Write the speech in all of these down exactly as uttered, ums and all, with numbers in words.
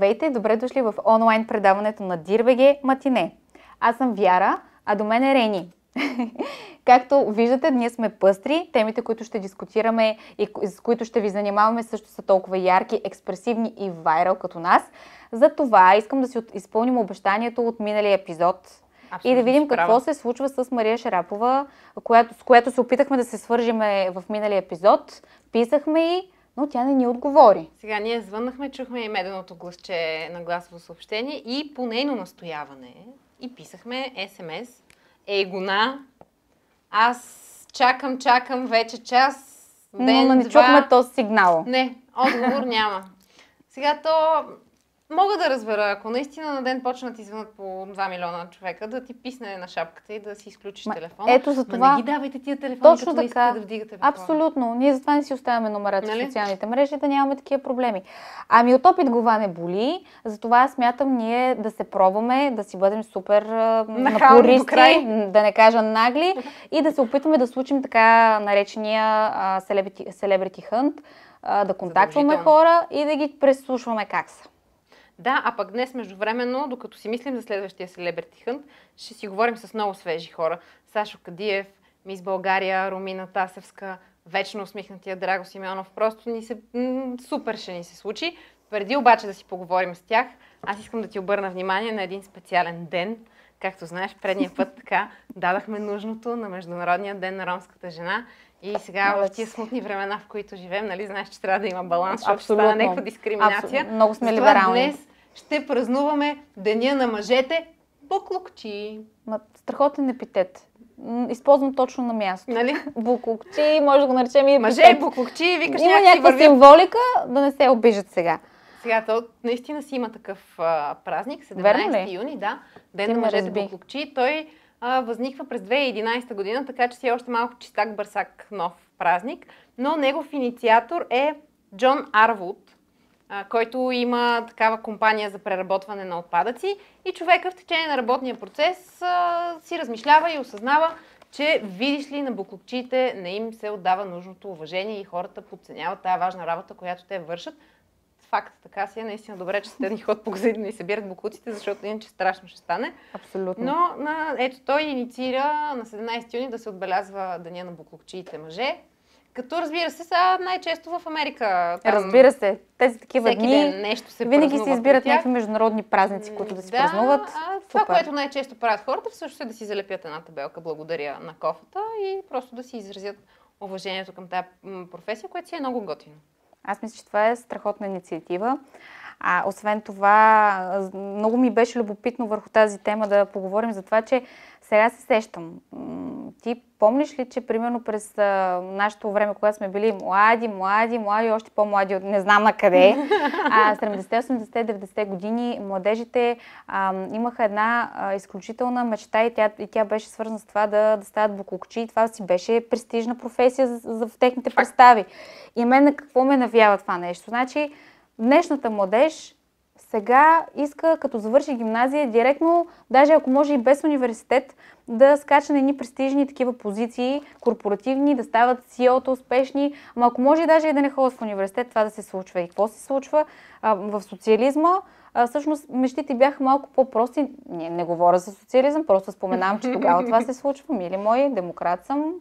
Здравейте, добре дошли в онлайн предаването на Дир.бг Матине. Аз съм Вяра, а до мен е Рени. Както виждате, ние сме пъстри. Темите, които ще дискутираме и с които ще ви занимаваме, също са толкова ярки, експресивни и вайрал като нас. Затова искам да си изпълним обещанието от миналия епизод. Абсолютно, и да видим какво права. се случва с Мария Шарапова, която, с която се опитахме да се свържиме в миналия епизод. Писахме и, но тя не ни отговори. Сега ние звъннахме, чухме и меденото гласче на гласово съобщение и по нейно настояване и писахме ес ем ес. Ей гона, аз чакам, чакам вече час, ден, но не два. чухме този сигнал. Не, отговор няма. Сега то... Мога да разбера, ако наистина на ден почнат извънат по два милиона човека, да ти писне на шапката и да си изключиш Ма, телефона. Ето за това. Ма не ги давайте тия телефони, точно като така, искате да вдигате телефона. Абсолютно. Ние затова не си оставяме номерата нали? в социалните мрежи, да нямаме такива проблеми. Ами от опит глава не боли, затова смятам ние да се пробваме, да си бъдем супер напористи, да не кажа нагли и да се опитваме да случим така наречения а, celebrity, celebrity hunt, а, да контактваме хора и да ги преслушваме как са. Да, а пък днес междувременно, докато си мислим за следващия Celebrity Hunt, ще си говорим с много свежи хора. Сашо Кадиев, Мис България, Румина Тасевска, вечно усмихнатия Драго Симеонов. Просто ни се, м- супер ще ни се случи. Преди обаче да си поговорим с тях, аз искам да ти обърна внимание на един специален ден. Както знаеш, предния път така дадахме нужното на Международния ден на ромската жена. И сега в тия смутни времена, в които живеем, нали, знаеш, че трябва да има баланс, защото ще стане някаква дискриминация. Абсолютно. Много сме либерални. Днес ще празнуваме Деня на мъжете буклукчи. Ма, страхотен епитет. Използвам точно на място. Нали? Буклукчи, може да го наречем и епитет. Мъже, буклукчи, викаш има някакви някаква върви... символика, да не се обижат сега. Сега, то наистина си има такъв а, празник, седемнайсети юни, да, Ден Ти на мъжете буклукчи. Той а, възниква през две хиляди и единайсета година, така че си е още малко чистак бърсак нов празник, но негов инициатор е Джон Арвуд, а, който има такава компания за преработване на отпадъци и човека в течение на работния процес а, си размишлява и осъзнава, че видиш ли на буклукчиите не им се отдава нужното уважение и хората подценяват тая важна работа, която те вършат. Факт, така си е наистина добре, че сте ни ход по газети да ни събират буклуците, защото иначе страшно ще стане. Абсолютно. Но на, ето той инициира на седемнайсети юни да се отбелязва Деня на буклукчиите мъже. Като разбира се, са най-често в Америка. Там, разбира се, тези такива всеки дни ден нещо се винаги се избират някакви международни празници, които да си да, празнуват. А, това, което най-често правят хората, всъщност е да си залепят една табелка благодаря на кофата и просто да си изразят уважението към тази професия, което си е много готино. Аз мисля, че това е страхотна инициатива. А, освен това, много ми беше любопитно върху тази тема да поговорим за това, че сега се сещам. Ти помниш ли, че примерно през а, нашето време, когато сме били млади, млади, млади, още по-млади, не знам на къде, а, седемдесетте, осемдесетте, деветдесетте години младежите а, имаха една а, изключителна мечта и тя, и тя беше свързана с това да, да стават буклукчи и това си беше престижна професия за, за, в техните представи. И мен на какво ме навява това нещо? Значи, днешната младеж сега иска, като завърши гимназия, директно, даже ако може и без университет, да скача на едни престижни такива позиции, корпоративни, да стават си и о-та успешни, ама ако може даже и да не ходят в университет, това да се случва. И какво се случва? А, в социализма, а, всъщност мечтите бяха малко по-прости. Не, не говоря за социализъм, просто споменавам, че тогава това се случва. Мили мои, демократ съм,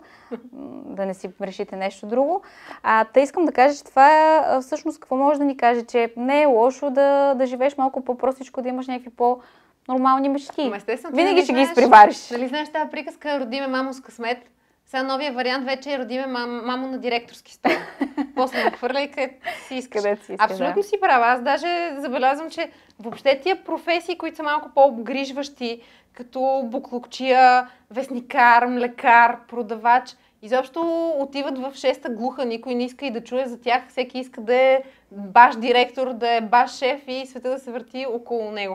да не си решите нещо друго. А, та искам да кажа, че това е всъщност какво може да ни каже, че не е лошо да, да живееш малко по-простичко, да имаш някакви по- нормални мечти. Винаги нали ще знаеш, ги изпревариш. Нали знаеш тази приказка "Родиме мамо с късмет"? Сега новия вариант вече е "Родиме мам, мамо на директорски стол". После нахвърляй където си искаш. Където си искаш. Абсолютно да. си права. Аз даже забелязвам, че въобще тия професии, които са малко по-обгрижващи, като буклукчия, вестникар, млекар, продавач, изобщо отиват в шеста глуха. Никой не иска и да чуе за тях. Всеки иска да е баш директор, да е баш шеф и света да се върти около него.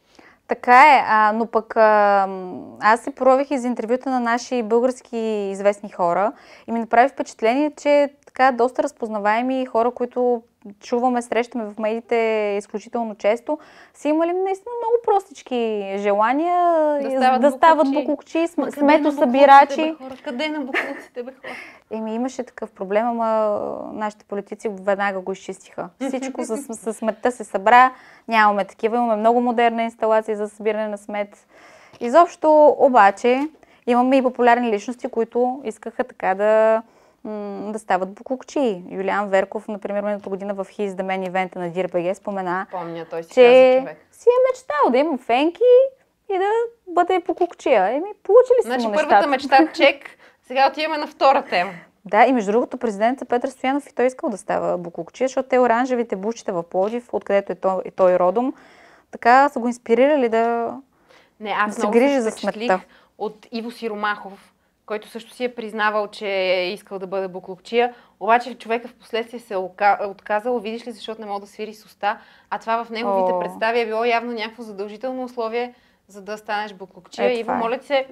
Така е, а, но пък а, аз се порових из интервюта на наши български известни хора и ми направи впечатление, че така доста разпознаваеми хора, които чуваме, срещаме в медиите изключително често, са имали наистина много простички желания да стават, да стават буклукчи, сметосъбирачи. Къде на буклуците, бе хора? Еми, имаше такъв проблем, ама нашите политици веднага го изчистиха. Всичко с, с сметта се събра, нямаме такива, имаме много модерна инсталация за събиране на смет. Изобщо, обаче, имаме и популярни личности, които искаха така да, да стават буклукчи. Юлиан Верков, например, миналата година в His the Man ивента на Дирбеге спомена, Помня, той си че човек. си е мечтал да има фенки и да бъде буклукчия. Еми, получили са значи, му нещата. Първата мечта чек, сега отиваме на втора тема. Да, и между другото, президентът Петър Стоянов и той искал да става буклукчия, защото те оранжевите бушчета в Пловдив, откъдето е той, той родом, така са го инспирирали да, Не, аз да се грижи за сметта. От Иво Сиромахов, който също си е признавал, че е искал да бъде буклукчия, обаче човека в последствие се е отказал, видиш ли, защото не мога да свири с уста, а това в неговите О. представи е било явно някакво задължително условие, за да станеш буклукчия. Е, Иво, е. моля ти се,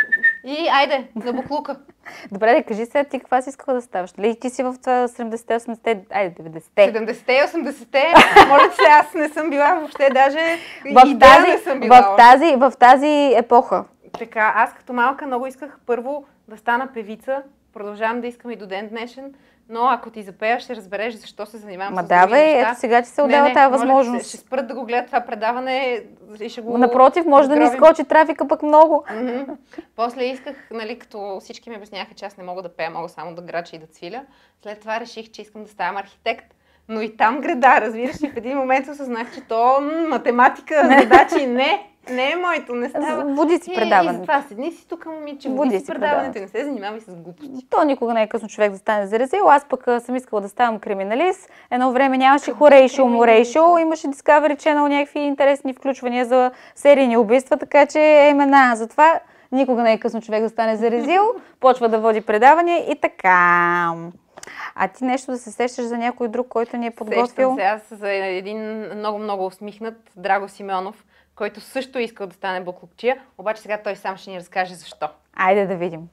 и айде, на буклука. Добре, да кажи сега ти каква си искала да ставаш. Ли ти си в това седемдесетте, осемдесетте, айде деветдесетте. седемдесетте и осемдесетте, моля ти се, аз не съм била въобще, даже в и тази, не съм била. В тази, в тази епоха. Така, аз като малка много исках първо да стана певица, продължавам да искам и до ден днешен, но ако ти запея, ще разбереш защо се занимавам Ма с да, други неща. ето сега ти се отдава тази възможност. Ще спрат да го гледат това предаване и ще го Напротив, може да ни скочи трафика пък много. Mm-hmm. После исках, нали, като всички ми обясняха, че аз не мога да пея, мога само да грача и да цвиля. След това реших, че искам да ставам архитект. Но и там града, разбираш ли, в един момент осъзнах, че то м- математика, задачи не, не е моето, не става. Води си предаването. И, и затова седни си тук, момиче, води, води си предаването и не се занимавай с глупости. То никога не е късно човек да стане зарезил. Аз пък съм искала да ставам криминалист. Едно време нямаше хорейшо, морейшо, имаше Discovery Channel, някакви интересни включвания за серийни убийства, така че е имена. Затова никога не е късно човек да стане зарезил, почва да води предавания и така. А ти нещо да се сещаш за някой друг, който ни е подготвил? Сещам се аз за един много-много усмихнат Драго Симеонов, който също е искал да стане буклукчия, обаче сега той сам ще ни разкаже защо. Айде да видим.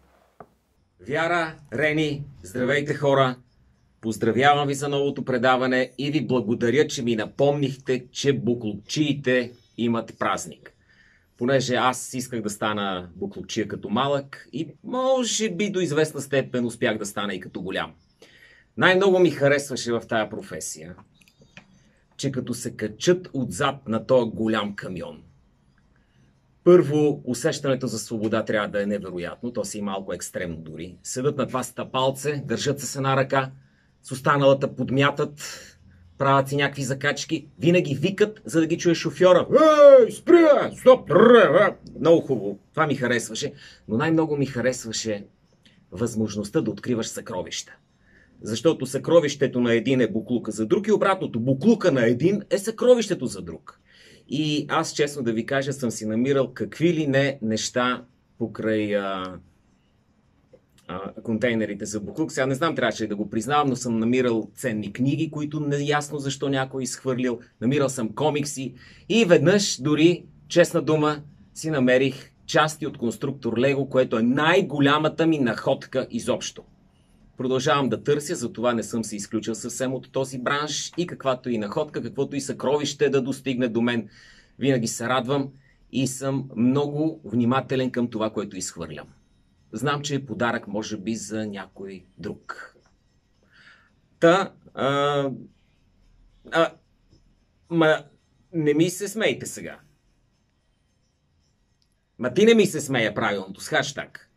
Вяра, Рени, здравейте хора! Поздравявам ви за новото предаване и ви благодаря, че ми напомнихте, че буклукчиите имат празник. Понеже аз исках да стана буклукчия като малък и може би до известна степен успях да стана и като голям. Най-много ми харесваше в тая професия, че като се качат отзад на този голям камион, първо, усещането за свобода трябва да е невероятно, то си и малко екстремно дори. Седат на два стъпалце, държат се с една ръка, с останалата подмятат, правят си някакви закачки, винаги викат, за да ги чуе шофьора. Ей, спри, стоп! Много хубаво, това ми харесваше, но най-много ми харесваше възможността да откриваш съкровища. Защото съкровището на един е буклука за друг и обратното, буклука на един е съкровището за друг. И аз, честно да ви кажа, съм си намирал какви ли не неща покрай а, а, контейнерите за буклук. Сега не знам, трябваше ли да го признавам, но съм намирал ценни книги, които не е ясно защо някой изхвърлил. Намирал съм комикси и веднъж дори, честна дума, си намерих части от конструктор Лего, което е най-голямата ми находка изобщо. Продължавам да търся, затова не съм се изключил съвсем от този бранш и каквато и находка, каквото и съкровище да достигне до мен, винаги се радвам и съм много внимателен към това, което изхвърлям. Знам, че е подарък може би за някой друг. Та, а, а, ма, не ми се смейте сега. Ма ти не ми се смея правилното с хаштаг.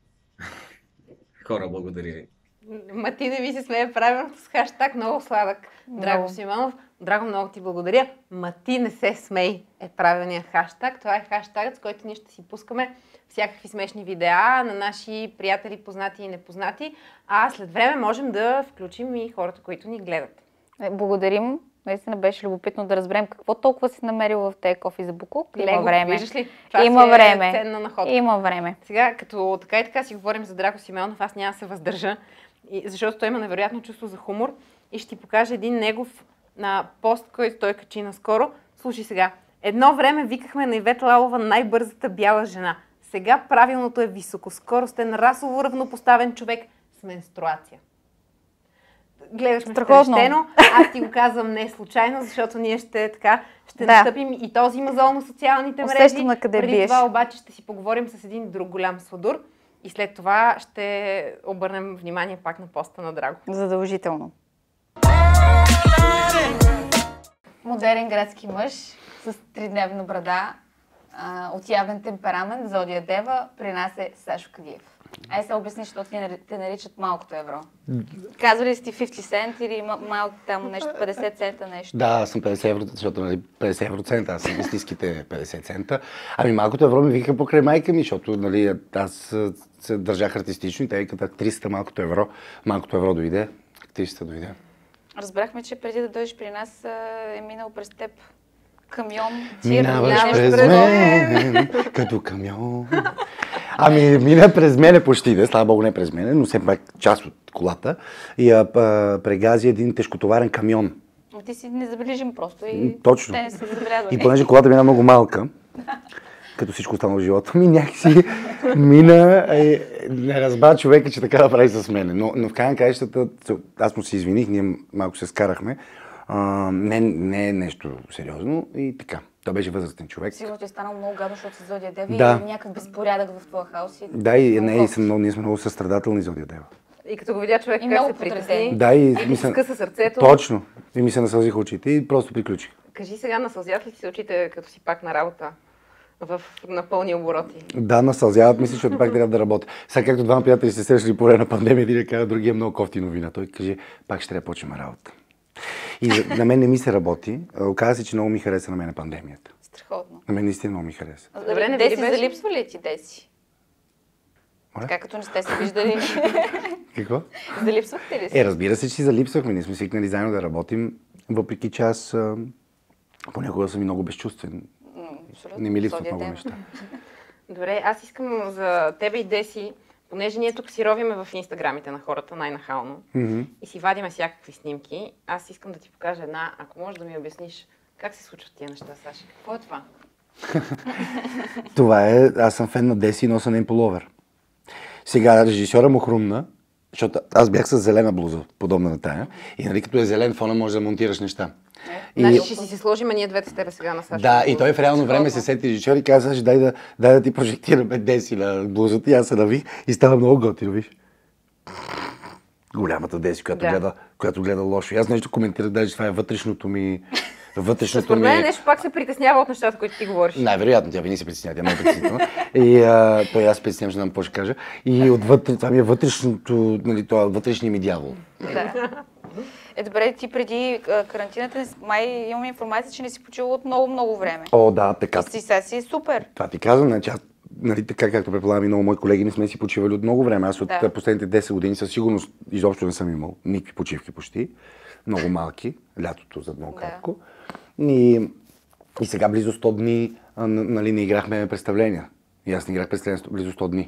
Хора, благодаря ви. Ма ти не ми се смея правилното с хаштаг, много сладък. Драго Симеонов, Драго, много ти благодаря. Ма ти не се смей е правилният хаштаг. Това е хаштагът, с който ние ще си пускаме всякакви смешни видеа на наши приятели, познати и непознати. А след време можем да включим и хората, които ни гледат. Благодарим. Наистина беше любопитно да разберем какво толкова си намерил в тези кофи за буклук. Има Лего, време. Виждаш ли? Това Има си време. Е ценна находка. Има време. Сега, като така и така си говорим за Драго Симеонов, аз няма да се въздържа, защото той има невероятно чувство за хумор и ще ти покажа един негов на пост, който той качи наскоро. Слушай сега. Едно време викахме на Ивет Лалова най-бързата бяла жена. Сега правилното е високоскоростен, расово равнопоставен човек с менструация. гледаш ме втрещено. Аз ти го казвам не случайно, защото ние ще така, ще да. настъпим и този мазол на социалните мрежи. Усещам на къде Преди биеш. това обаче ще си поговорим с един друг голям сладур и след това ще обърнем внимание пак на поста на Драго. Задължително. Модерен градски мъж с тридневна брада, а, от явен темперамент, Зодия Дева, при нас е Сашо Кадиев. Ай се обясни, защото те наричат малкото евро. Казвали ли си ти петдесет цент или малко там нещо, петдесет цента нещо? Да, аз съм петдесет евро, защото нали, петдесет евроцента, аз съм истинските петдесет цента. Ами малкото евро ми викаха покрай майка ми, защото нали, аз се държах артистично и те викат триста малкото евро. Малкото евро дойде, триста дойде. Разбрахме, че преди да дойдеш при нас е минал през теб камион. Минаваш през мен, като камион. Ами мина през мене почти, да, слава богу не през мене, но все пак част от колата. И а, а, прегази един тежкотоварен камион. Но ти си незабележим просто и точно. те не са забелязвали. И понеже колата мина много малка, като всичко останало в живота ми, някакси мина, е, не разбра човека, че така да прави с мене. Но, но в край на краищата, аз му се извиних, ние малко се скарахме. А, не, не е нещо сериозно и така. Той беше възрастен човек. Сигурно ти е станало много гадно, защото си Зодия Дева да. и някакъв безпорядък в твоя хаос. И... Да, и, не, и съм много, ние сме много състрадателни Зодия Дева. И като го видя човек и как се притесни, да, и, и ми се скъса сърцето. Точно. И ми се насълзиха очите и просто приключих. Кажи сега, насълзят ли ти се очите, като си пак на работа? В напълни обороти. Да, насълзяват, мисля, защото пак трябва да работя. Сега както двама приятели се срещали по време на пандемия, един каза, другия е много кофти новина. Той каже, пак ще трябва да почнем работа. И на мен не ми се работи. Оказа се, че много ми хареса на мен пандемията. Страхотно. На мен наистина много ми хареса. Добре, не Деси, залипсва ли ти Деси? Моля? Така като не сте се виждали. Какво? Залипсвахте ли си? Е, разбира се, че си залипсвахме. Ние сме свикнали заедно да работим, въпреки че аз а, понякога съм и много безчувствен. Не ми липсват много неща. Добре, аз искам за тебе и Деси, понеже ние тук си ровиме в инстаграмите на хората най-нахално mm-hmm. и си вадиме всякакви снимки, аз искам да ти покажа една, ако можеш да ми обясниш как се случват тия неща, Саши. Какво е това? Това е, аз съм фен на Деси и носа нейн пуловер. Сега режисьора му хрумна, защото аз бях с зелена блуза, подобна на тая, и нали като е зелен фона, можеш да монтираш неща. И... Значи ще си се сложим ние двете с тебе сега на Сашо. Да, и той в реално време се сети режисьор и каза, дай да, дай да ти прожектираме Деси на блузата. И аз се навих и става много готино, виж. Голямата Деси, която, да. гледа, която гледа лошо. И аз нещо коментирах, даже това е вътрешното ми... Вътрешното Според мен ми... нещо пак се притеснява от нещата, които ти говориш. Най-вероятно, тя винаги се притеснява, тя е много притеснителна. И а, той аз притеснявам, ще знам какво ще кажа. И отвътре, това ми е вътрешното, нали, това вътрешния ми дявол. Да. Е, добре, ти преди карантината, май имам информация, че не си почувал от много-много време. О, да, така. И си сега си супер. Това ти казвам, значи аз, нали, така както предполагам и много мои колеги, не сме си почивали от много време. Аз от да. последните десет години със сигурност изобщо не съм имал никакви почивки почти. Много малки, лятото за много кратко. Да. И, и сега близо сто дни, нали, не играхме представления. И аз не играх представления близо сто дни.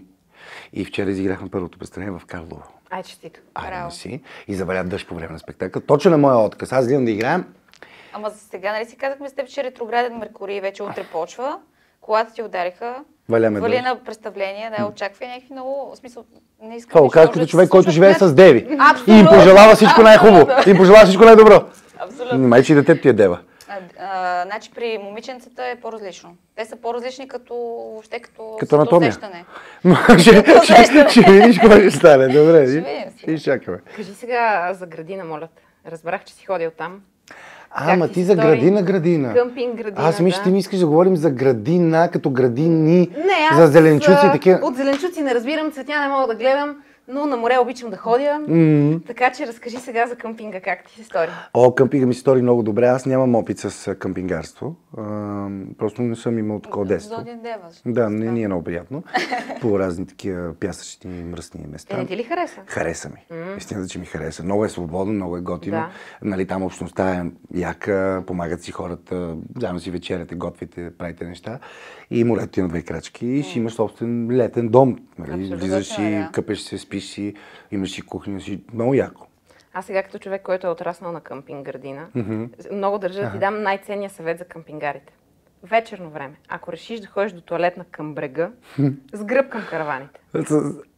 И вчера изиграхме първото представление в Карлово. Ай, честито. Айде си. И заваля дъжд по време на спектакъл. Точно на моя отказ. Аз гледам да играем. Ама за сега, нали си казахме с теб, че ретрограден Меркурий вече утре почва. Колата ти удариха. Валяме Вали дъжд. на представление, да, очаква някакви много, в смисъл, не искам Това казах като човек, който живее с деви. Абсолютно. И им пожелава всичко най-хубаво. И им пожелава всичко най-добро. Абсолютно. Май, че и детето ти е дева. А, а, значи при момиченцата е по-различно. Те са по-различни като въобще като, като анатомия. усещане. ще, ще, ще видиш какво ще стане. Добре, ще видим сега. И чакаме. Кажи сега за градина, моля те. Разбрах, че си ходил там. А, ама ти, ти за градина, градина. Къмпинг градина, Аз мисля, да. ти ми искаш да говорим за градина, като градини, не, аз за зеленчуци и такива. От зеленчуци не разбирам, цветя не мога да гледам, но на море обичам да ходя. Mm-hmm. Така че разкажи сега за къмпинга, как ти се стори? О, къмпинга ми се стори много добре. Аз нямам опит с къмпингарство. А, просто не съм имал такова детство. Зодия Дева. Да, не ни е много приятно. По разни такива пясъчни, мръсни места. Е, не ти ли хареса? Хареса ми. Mm. Истината, че ми хареса. Много е свободно, много е готино. Да. Нали, там общността е яка, помагат си хората, заедно си вечеряте, готвите, правите неща. И морето ти на две крачки и си имаш собствен летен дом. Нали? Влизаш си, да. къпеш се, спиш си, имаш си кухня си. Много яко. А сега като човек, който е отраснал на къмпинг градина, Mm-hmm. много държа да ти дам най-ценния съвет за къмпингарите. Вечерно време, ако решиш да ходиш до тоалетна към брега, с гръб към караваните.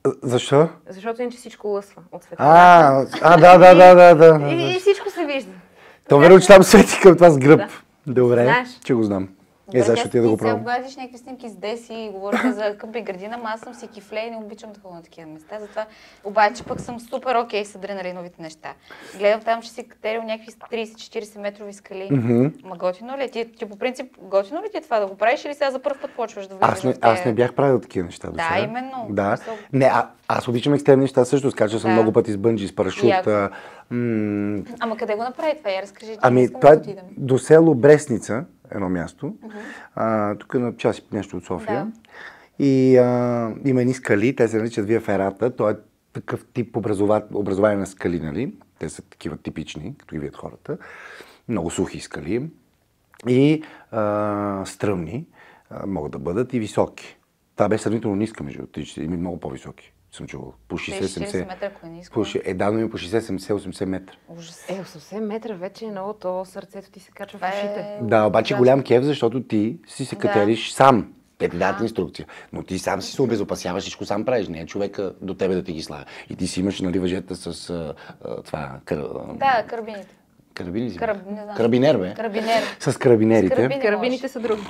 Защо? Защото иначе всичко лъсва от света. А, а, да, да, да, да, да. И, и всичко се вижда. То верно, че там свети към това с гръб. Да. Добре, знаеш, че го знам. Е, сега ще ти да го пробвам. Сега погадиш някакви снимки с Деси и говорите за къмпинг градина, ама аз съм си кифле и не обичам да ходя на такива места. Затова обаче пък съм супер окей с адреналиновите неща. Гледам там, че си катерил някакви трийсет-четирийсет метрови скали. Mm-hmm. Ма готино ли? Ти, ти по принцип готино ли ти е това да го правиш или сега за първ път почваш да влизаш? Аз не, те... аз не бях правил такива неща. Да, сега. именно. Да. Не, а, аз обичам екстремни неща също. Скачал съм да. много пъти с бънджи, с парашут. А, м- Ама къде го направи това? Я разкажи. Ами, това е до село Брестница, едно място. Uh-huh. А, тук е на час и нещо от София. Да. И а, има едни скали, те се наричат Вия Ферата. То е такъв тип образова... образование на скали, нали? Те са такива типични, като ги видят хората. Много сухи скали. И а, стръмни а, могат да бъдат и високи. Това беше сравнително ниска, между другото. Има много по-високи. Съм чувал. По шейсет-седемдесет метра, ако е ниско. По, е, да, но има по шейсет-седемдесет-осемдесет метра. Ужас. Е, осемдесет метра вече е много, то сърцето ти се качва в ушите. Е... Да, обаче да. Голям кеф, защото ти си се катериш да. Сам. Те ти дадат инструкция. Но ти сам си се обезопасяваш, всичко сам правиш. Не е човека до тебе да ти ги слага. И ти си имаш, нали, въжета с а, а, това... Кър... Да, карабините. Карабини си? Караб... Карабинер, бе? Карабинер. С карабинерите. С карабини Карабините са други.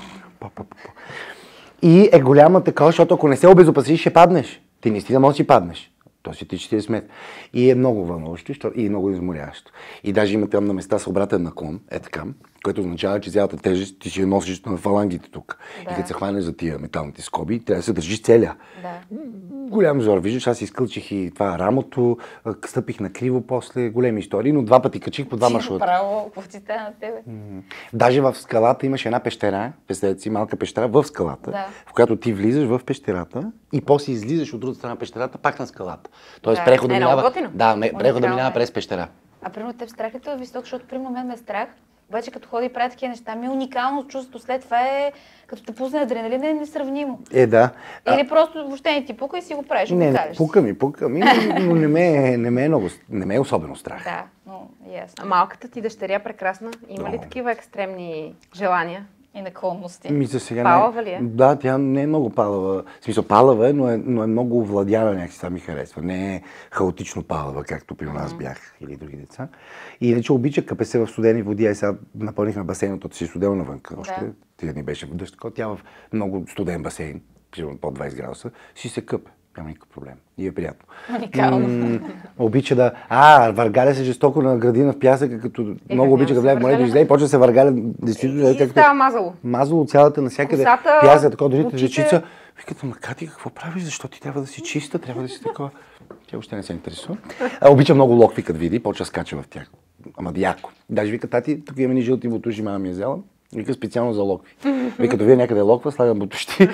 И е голяма такава, защото ако не се обезопасиш, ще паднеш. Ти наистина можеш да си паднеш. То си ти четирийсет метра. И е много вълнуващо и е много изморящо. И даже има там на места с обратен наклон, е така, което означава, че цялата тежест ти си я носиш на фалангите тук. Да. И като се хванеш за тия металните скоби, трябва да се държиш целя. Да. Голям зор. Виждаш, аз изкълчих и това рамото, стъпих на криво после, големи истории, но два пъти качих по два маршрута. Право, какво ти стана на тебе? М-м. Даже в скалата имаше една пещера, представете си, малка пещера в скалата, да. В която ти влизаш в пещерата и после излизаш от другата страна на пещерата пак на скалата. Тоест да. прехода е, минава, да, прехода е. минава през пещера. А примерно теб страх ли това висок, защото примерно мен ме е страх, обаче като ходи и прави такива неща, ми е уникално чувство. След това е, като те пусне адреналин, е несравнимо. Е, да. Или а... просто въобще не ти пука и си го правиш, не, го не, пука ми, пука ми, но не ме, не ме е много, не ме е особено страх. Да, но ясно. А малката ти дъщеря прекрасна, има ли такива екстремни желания? И наклонности. Ми за сега палава ли е? Да, тя не е много палава. В смисъл палава е, но е, но е много овладяна, някакси това ми харесва. Не е хаотично палава, както при нас mm-hmm. бях или други деца. И иначе обича къпе се в студени води. Ай сега напълнихме басейното, си студено навънка. Да. Още тия дни беше в дъжд. Тя в много студен басейн, примерно под двайсет градуса, си се къпе. Няма никакъв проблем. И е приятно. Уникално. М- обича да... А, въргаля се жестоко на градина в пясъка, като е, много обича да влезе в морето, излезе и почва да се въргаля. Действително, и става мазало. Мазало цялата навсякъде. Косата, пясъка, такова, дори очите... жечица. Викат, ама Кати, какво правиш? Защо ти трябва да си чиста? Трябва да си такова. Тя още не се интересува. А, обича много локви, като види, почва да скача в тях. Ама яко. Даже вика, тати, тук имаме ни жълти бутуши, мама ми е взела. Вика специално за локви. Вика, като вие някъде локва, слагам бутуши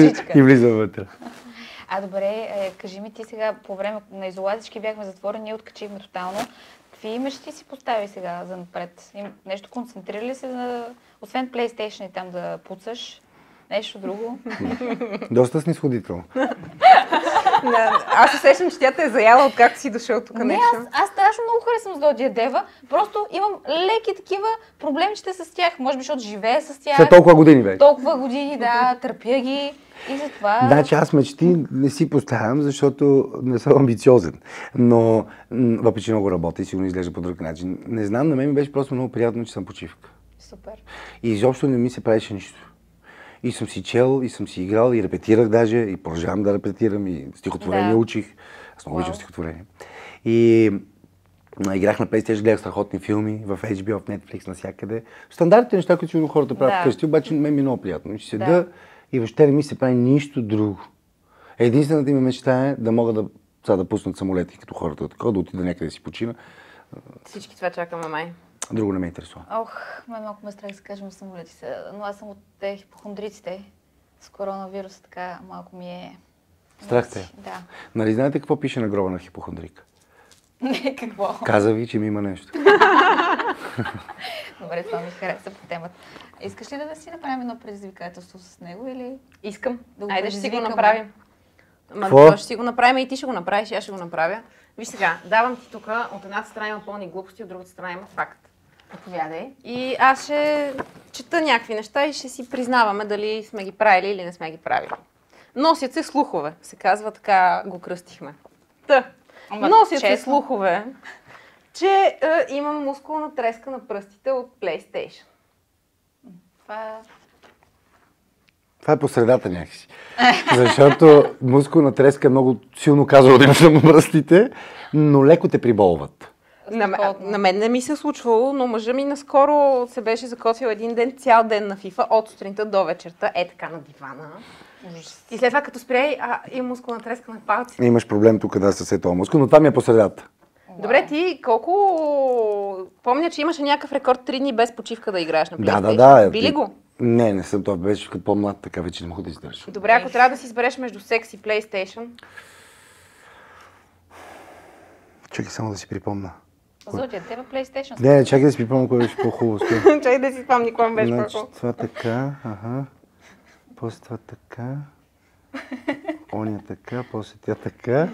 и влизам вътре. А добре, е, кажи ми ти сега, по време на изолацички бяхме затворени, ние откачихме тотално. Какви имаш ти си постави сега за напред? Нещо концентрира ли се за... Освен PlayStation и там да пуцаш, нещо друго? Доста снисходително. Аз усещам, че тя те е заяла, откакто си дошъл тук не, нещо. Аз, аз страшно много харесвам с Додия Дева. Просто имам леки такива проблемчета с тях. Може би, защото живея с тях. След толкова години вече. Толкова години, да, търпя ги. И затова... Значи аз мечти не си поставям, защото не съм амбициозен. Но въпреки че много работя и сигурно изглежда по друг начин. Не знам, на мен ми беше просто много приятно, че съм почивка. Супер. И изобщо не ми се правеше нищо. И съм си чел, и съм си играл, и репетирах даже, и продължавам да репетирам, и стихотворение да. Учих. Аз много обичам стихотворение. И а, играх на PlayStation, гледах страхотни филми в Ейч Би О, в Netflix, навсякъде. Стандартните неща, които сигурно хората правят да. Вкъщи, обаче мен ми е много приятно. Ще седа да. И въобще не ми се прави нищо друго. Единствената ми мечта е да мога да, сега да пуснат самолети, като хората такова, да отида някъде да си почина. Всички това чакаме, май. Друго не ме интересува. Ох, ме малко ме страх да се кажем самолети се, но аз съм от те хипохондриците. С коронавируса така малко ми е... Страх те? Да. Нали знаете какво пише на гроба на хипохондрик? Не, какво? Каза ви, че ми има нещо. Добре, това ми хареса по темата. Искаш ли да, да си направим едно предизвикателство с него или... Искам. Да Айде ще си го направим. Ама Какво? ще си го направим и ти ще го направиш, и аз ще го направя. Виж сега, давам ти тук, от едната страна има пълни глупости, от другата страна има факт. Заповядай. И аз ще чета някакви неща и ще си признаваме дали сме ги правили или не сме ги правили. Носят се слухове, се казва, така го кръстихме. Та, Ама, носят честно. се слухове, че е, имам мускулна треска на пръстите от PlayStation. Това е... Това е по средата някакси. Защото мускулна треска много силно казва да на пръстите, но леко те приболват. На, на мен не ми се е случвало, но мъжа ми наскоро се беше закофил един ден, цял ден на FIFA, от сутринта до вечерта, е така на дивана. И след това като спря, а, има мускулна треска на палци. Имаш проблем тук да се този мускул, но това ми е по средата. Добре, ти колко... Помня, че имаше някакъв рекорд три дни без почивка да играеш на PlayStation. Да, да, да. Би ли го? Не, не съм това. Беше като по-млад, така вече не мога да издържа. Добре, ако трябва да си избереш между секс и PlayStation? Чакай само да си припомна. Злодия, тебе PlayStation? Не, не, чакай да си припомня кое беше по-хубаво. Чакай да си спомни кое беше значи, по-хубаво. Това така, ага. После това така. Оня така, после тя така.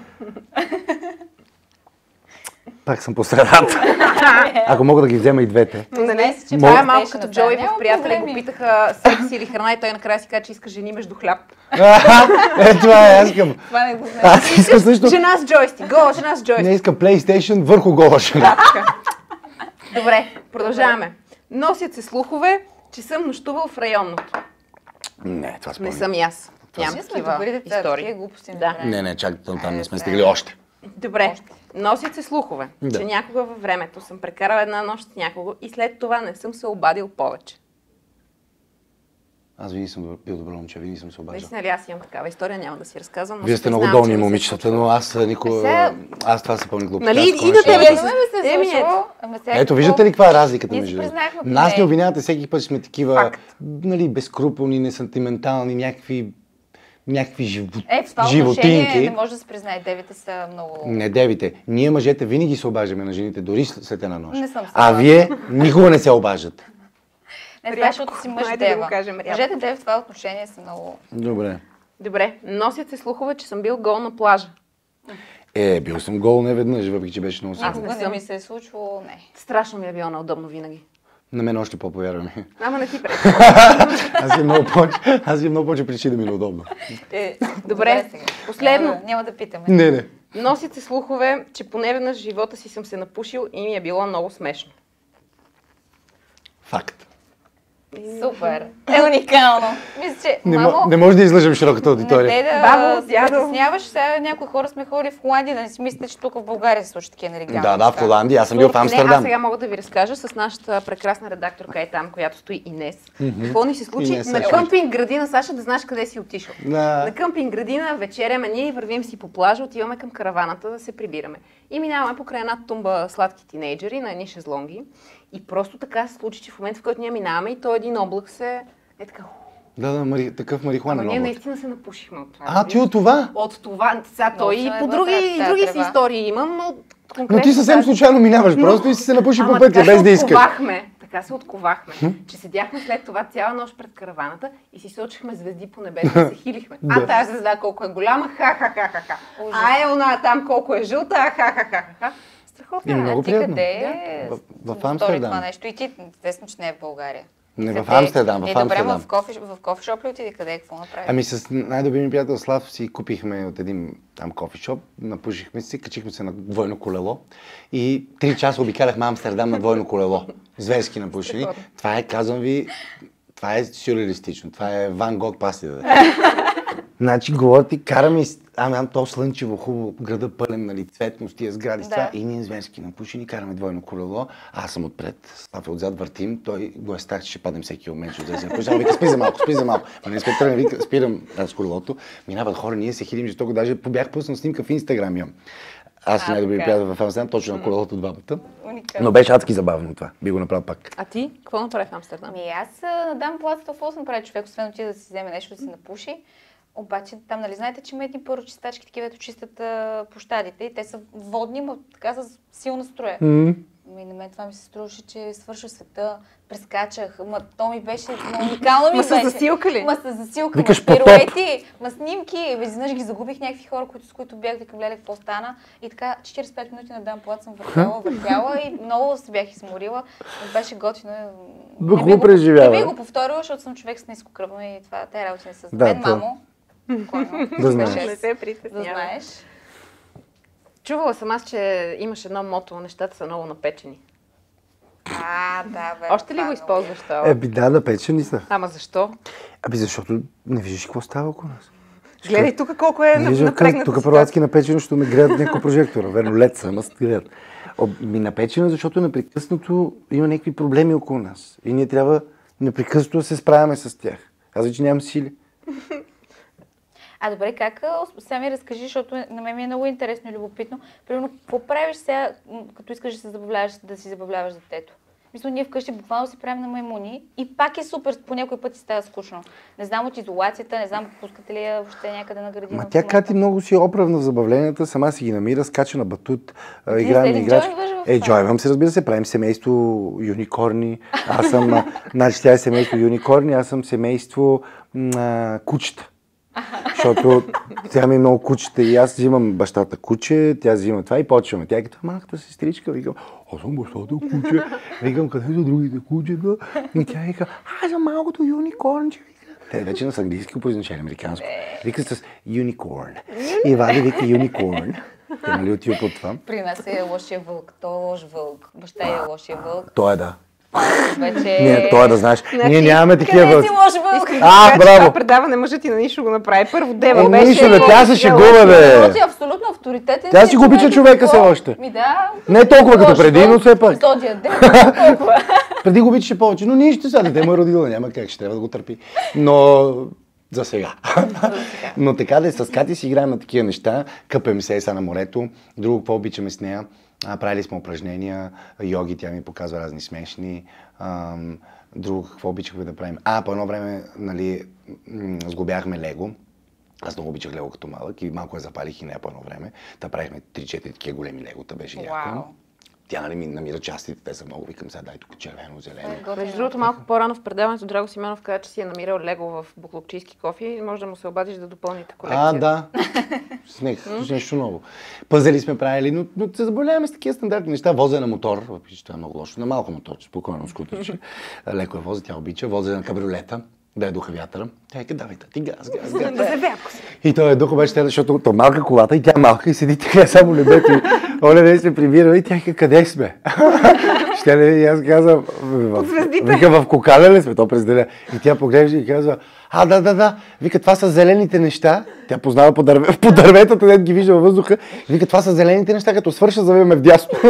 Пак съм по средата. Ако мога да ги взема и двете. Но не, че това е малко като Джоуи в приятели го питаха секс или храна и той накрая си каза, че иска жени между хляб. Е, това е, аз искам. Това не го знам. Аз искам също... Жена с джойстик, гола жена с джойстик. Не искам PlayStation върху гола жена. Добре, продължаваме. Носят се слухове, че съм нощувал в районното. Не, това спомня. Не съм и аз. Нямам такива истории. Да. Не, не, чакай, там не сме стигали още. Добре, носят се слухове, да. че някога във времето съм прекарал една нощ с някого и след това не съм се обадил повече. Аз винаги съм бил добро момче, винаги съм се обаждал. Наистина ли, аз имам такава история, няма да си разказвам. Вие сте много долни момичета, но аз никога... Аз това се помня глупости. Нали, и на тебе се Ето, виждате ли каква е разликата Ние между... си признахме, Нас не. не обвинявате всеки път, че сме такива, Факт. нали, безкруполни, несантиментални, някакви... някакви живот... Е, в това животинки. отношение не може да се признае. Девите са много... Не девите. Ние мъжете винаги се обаждаме на жените, дори след една нощ. Не съм А вие никога не се обаждате. Не, това, защото си мъж Хайде да дева. го кажем рядко. Мъжете дева в това отношение са много... Добре. Добре, носят се слухове, че съм бил гол на плажа. Е, бил съм гол не веднъж, въпреки че беше много Аз силно. не Никога не съм. ми се е случвало, не. Страшно ми е било неудобно винаги. На мен още по-повярваме. Ама не ти пред. Аз имам много повече, аз имам много повече причини да ми е неудобно. Е, добре, сега. последно. Няма да, няма да питаме. Не, не. Носят се слухове, че поне веднъж в живота си съм се напушил и ми е било много смешно. Факт. Супер. Е уникално. Мисля, че Не, мамо... не може да излъжем широката аудитория. Не, да, Бабо, се дядо. притесняваш, сега някои хора сме ходили в Холандия, да не си мислите, че тук в България се случат такива нелегални Да, да, в Холандия. Аз съм бил в Не, Амстердам. аз сега мога да ви разкажа с нашата прекрасна редакторка е там, която стои Инес. Mm-hmm. Какво ни се случи? Инес, на Саша. къмпинг градина, Саша, да знаеш къде си отишъл. Да. На къмпинг градина вечеряме, ние вървим си по плажа, отиваме към караваната да се прибираме. И минаваме покрай една тумба сладки тинейджери на едни шезлонги. И просто така се случи, че в момента, в който ние минаваме и то един облак се е така. Да, да, мари... такъв марихуана. Ама ние много. наистина се напушихме от това. А, ти от това? От това, сега той и Много по се други, е и други си трева. истории имам, но конкретно... Но ти съвсем тази- случайно минаваш, Но- просто и си се напуши по Ама пътя, така без да се искаш. отковахме, така се отковахме, че седяхме след това цяла нощ пред караваната и си сочехме звезди по небето и се хилихме. А Да. тази звезда колко е голяма, ха-ха-ха-ха-ха. А е она там колко е жълта, ха-ха-ха-ха-ха. Страхотно И е. много А ти приятно. къде В- в, в в Амстердам. това нещо? И ти, естествено, че не е в България. Не, в Къде? Амстердам, в Е, добре, Амстердам. ама в кофи, в кофи шоп ли отиде? Къде? Какво направи? Ами с най-добрия ми приятел Слав си купихме от един там кофишоп, напушихме се, качихме се на двойно колело и три часа обикаляхме Амстердам на двойно колело. Зверски напушени. Това е, казвам ви, това е сюрреалистично. Това е Ван Гог пастида. Значи, говоря ти, караме, ами ам то слънчево, хубаво, града пълен, нали, цветно, с тия сгради, с Да. това, и ние зверски напушени, караме двойно колело, аз съм отпред, Слав е отзад, въртим, той го е страх, че ще паднем всеки момент, ще взе напушен, вика, спи за малко, спи за малко. А не сме тръгнали, вика, спирам аз с колелото, минават хора, ние се хилим жестоко, даже бях пуснал снимка в Инстаграм имам. Аз и А, най-добрият така. приятел в Амстердам, точно на колелото двамата. Уникално. Но беше адски забавно това, би го направил пак. А ти? Какво направи в Амстердам? Ами аз а, дам плацата в осем прави човек, освен отида да си вземе нещо да си напуши. Обаче там, нали, знаете, че има едни първочистачки, такива, дето чистят а, площадите и те са водни, но така с силна струя. М. Ами на мен това ми се струваше, че свършва света, прескачах, ма то ми беше, ма уникално ми Ма беше. с засилка ли? Ма с засилка, Викаш ма по-топ. пируети, ма снимки. Изведнъж ги загубих някакви хора, които, с които бях, вика, гледах какво стана. И така четирийсет и пет минути на дан плат съм въртяла, въртяла и много се бях изморила. Но беше готино. Бе, Не хубаво би го- преживява. Не би го повторила, защото съм човек с ниско кръвно и това, те работи не са за Да, мен, то- мамо. Да знаеш. Не се Да притеснявай. знаеш. Чувала съм аз, че имаш едно мото, нещата са много напечени. А, да, бе. Още ли го използваш това? Еби да, напечени са. Ама защо? Аби защото не виждаш какво става около нас. Гледай тук колко е Не виждам, напрегната тук ситуация. първатски напечено, защото ме греят някакво прожектора. Верно, лед са, ама греят. Ми напечено, защото непрекъснато има някакви проблеми около нас. И ние трябва непрекъснато да се справяме с тях. Аз вече нямам сили. А добре, как сега ми разкажи, защото на мен ми е много интересно и любопитно. Примерно, какво правиш сега, като искаш да се забавляваш, да си забавляваш детето? Мисля, ние вкъщи буквално си правим на маймуни и пак е супер, по някой път си става скучно. Не знам от изолацията, не знам пускате ли я въобще някъде на градина. Ма тя Кати много си е оправна в забавленията, сама си ги намира, скача на батут, играем на играчки. Е, джойвам се, разбира се, правим семейство юникорни. Аз съм, а, значи тя е семейство юникорни, аз съм семейство а, кучета. Защото тя ми е много кучета и аз взимам бащата куче, тя взима това и почваме. Тя е като малката сестричка, викам, аз съм бащата куче, викам, къде са другите кучета? И тя вика, аз съм малкото юникорнче. Те вече на английски произношение, американско. Вика с юникорн. И Валя вика юникорн. Те нали отива под това? При нас е лошия вълк, той е лош вълк, баща е лошия вълк. Той е да. Вече... Не, той е да знаеш. Ние нямаме такива Къде вълци. си лош вълк? А, Така, че това браво! предаване мъжът и на Нишо го направи. Първо Дева Е, беше... Нишо, бе, тя се шегува, бе. Този е абсолютно авторитетен. Тя си го обича човека все още. Ми да. Не е толкова като Лош преди, вълк, но все пак. Зодия ден, толкова. Преди го обичаше повече, но нищо сега, дете му е родила, няма как, ще трябва да го търпи. Но за сега. Но така да е, с Кати си играем на такива неща, къпем се са на морето, друго какво обичаме с нея, а, правили сме упражнения, йоги, тя ми показва разни смешни, ам, друго какво обичахме да правим. А, по едно време, нали, м- сглобяхме лего. Аз много обичах лего като малък и малко я запалих и нея по едно време. Та правихме три-четири такива големи легота, беше яко. Вау. Тя нали ми намира частите, те са много, викам сега дай тук червено, зелено. Между другото, малко по-рано в предаването Драго Симеонов каза, че си е намирал лего в буклукчийски кофи и може да му се обадиш да допълните колекцията. А, да. С нещо, нещо ново. Пъзели сме правили, но, но се заболяваме с такива стандартни неща. Возя на мотор, въпреки че това е много лошо, на малко мотор, спокойно скутерче. Леко е воза, тя обича. Возя на кабриолета, да я духа вятъра. Тя е като давай, ти газ, газ, газ. Да се вятко си. И той е дух обаче, защото то малка колата и тя малка и седи така само небето. И оля не се прибира и тя е къде сме? Ще не, и аз казвам, вика в Кокаля ли сме, то през деня. И тя поглежда и казва, а да, да, да, вика това са зелените неща. Тя познава по, дърве, по дърветата, дето ги вижда във въздуха. Вика това са зелените неща, като свърша завиваме в дясно.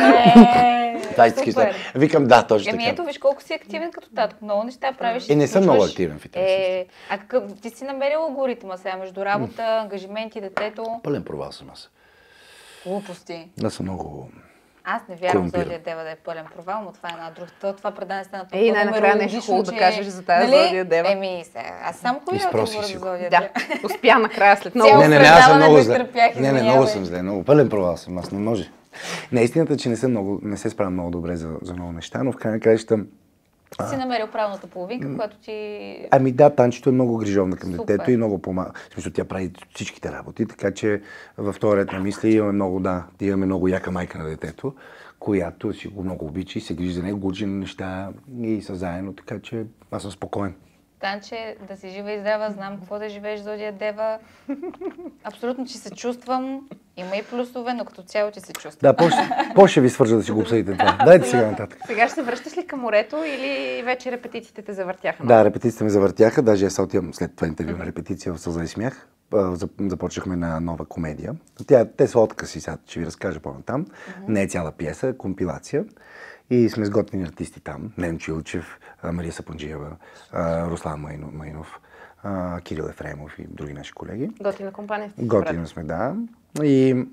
Това е Супер. Викам да, точно Еми така. ето, виж колко си активен като татко. Много неща правиш. Е, не съм случваш. много активен в интерес. Е, а какъв, ти си намерил алгоритма сега между работа, ангажименти, детето? Пълен провал съм аз. Глупости. Аз съм много... Аз не вярвам Корумпиран. Зодия Дева да е пълен провал, но това е една друга. Това, това предание стана Ей, най-накрая нещо хубаво да кажеш за тази Зодия Дева. Еми, сега, аз само хубаво да Изпросих говоря си за го. Зодия Да, Дева. успя накрая след много... Цяло Не, не, не, аз съм предаване много да зле. изтърпях, Не, не, извинявай. много съм зле, много пълен провал съм, аз не може. Не, истината е, че не, съм много, не се справям много добре за, за много неща, но в крайна краища... Ти си намерил правилната половинка, която ти... Ами да, Танчето е много грижовна към Супер. детето и много помага. В смисъл, тя прави всичките работи, така че в този ред на мисли имаме много, да, имаме много яка майка на детето, която си го много обича и се грижи за него, го учи на неща и са заедно, така че аз съм спокоен. Танче, да си жива и здрава, знам какво да живееш Зодия Дева. Абсолютно, че се чувствам. Има и плюсове, но като цяло, че се чувствам. Да, по- по ще ви свържа да си го обсъдите това. Дайте сега нататък. Сега ще се връщаш ли към морето или вече репетициите те завъртяха? Да, репетициите ме завъртяха, даже аз отивам след това интервю на репетиция в Сълза и смях. А, зап- Започнахме на нова комедия. Тя, те са откъси, сега ще ви разкажа по-натам. Не е цяла пиеса, е компилация. И сме с готвени артисти там. Немчо Илчев, а, Мария Сапунджиева, а, Руслан Майно- Майнов, а, Кирил Ефремов и други наши колеги. Готина компания. сте, Готини сме, да. И,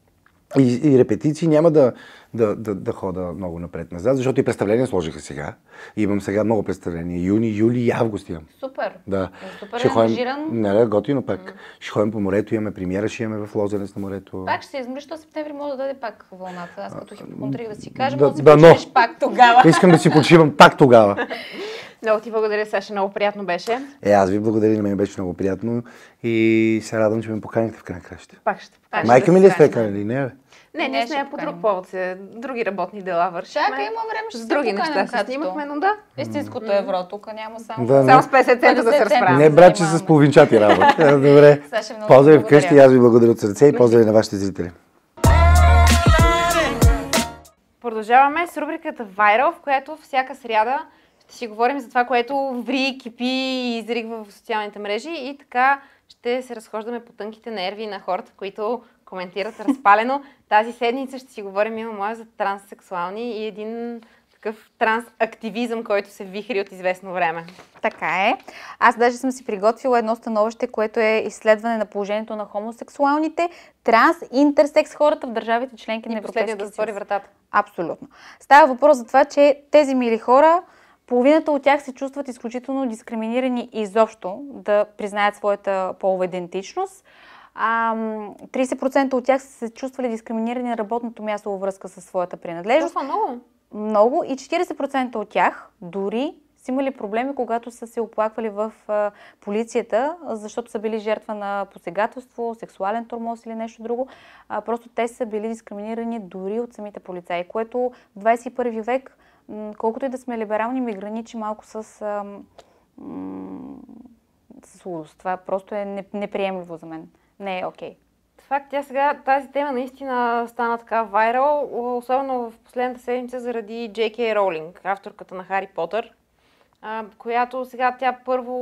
и, и репетиции няма да, да, да, да хода много напред-назад, защото и представления сложиха сега. И имам сега много представления. Юни, юли и август имам. Супер. Да. Супер Ще ходим, ангажиран. не, да, готино пак. Mm. Ще ходим по морето, имаме премиера, ще имаме в Лозенец на морето. Пак ще се измриш, до септември може да даде пак вълната. Аз като хипокондрик да си кажа, да, може да се да, но- почнеш пак тогава. Искам да си почивам пак тогава. Много ти благодаря, Саша, много приятно беше. Е, аз ви благодаря, на мен беше много приятно и се радвам, че ме поканихте в край на краща. Пак ще покажа. Майка да ми се ли е срещнем. свекана или не? Бе? Не, ние сме по друг повод. Други работни дела вършим. Чакай, има време, ще с други неща се снимахме, но да. Истинското mm. евро, тук няма само... Да, само с петдесет цента да се разправим. Не, брат, че с половинчати работа. Добре. Поздрави вкъщи, аз ви благодаря от сърце и поздрави на вашите зрители. Продължаваме с рубриката Viral, в която всяка сряда ще си говорим за това, което ври, кипи и изригва в социалните мрежи и така ще се разхождаме по тънките нерви на хората, които коментират разпалено. Тази седмица ще си говорим, има моя, за транссексуални и един такъв трансактивизъм, който се вихри от известно време. Така е. Аз даже съм си приготвила едно становище, което е изследване на положението на хомосексуалните, транс, интерсекс хората в държавите членки на Европейския съюз. Да затвори вратата. Абсолютно. Става въпрос за това, че тези мили хора, половината от тях се чувстват изключително дискриминирани изобщо да признаят своята полова идентичност. тридесет процента от тях са се чувствали дискриминирани на работното място във връзка със своята принадлежност. Това много. Много и четиридесет процента от тях дори са имали проблеми, когато са се оплаквали в а, полицията, защото са били жертва на посегателство, сексуален тормоз или нещо друго. А, просто те са били дискриминирани дори от самите полицаи, което в двадесет и първи век, м- колкото и да сме либерални, ми граничи малко с, а, м- с лудост. Това просто е неприемливо за мен. Не е окей. Okay. Факт, тя сега, тази тема наистина стана така вайрал, особено в последната седмица заради Джей Кей Роулинг, авторката на Хари Потър, която сега тя първо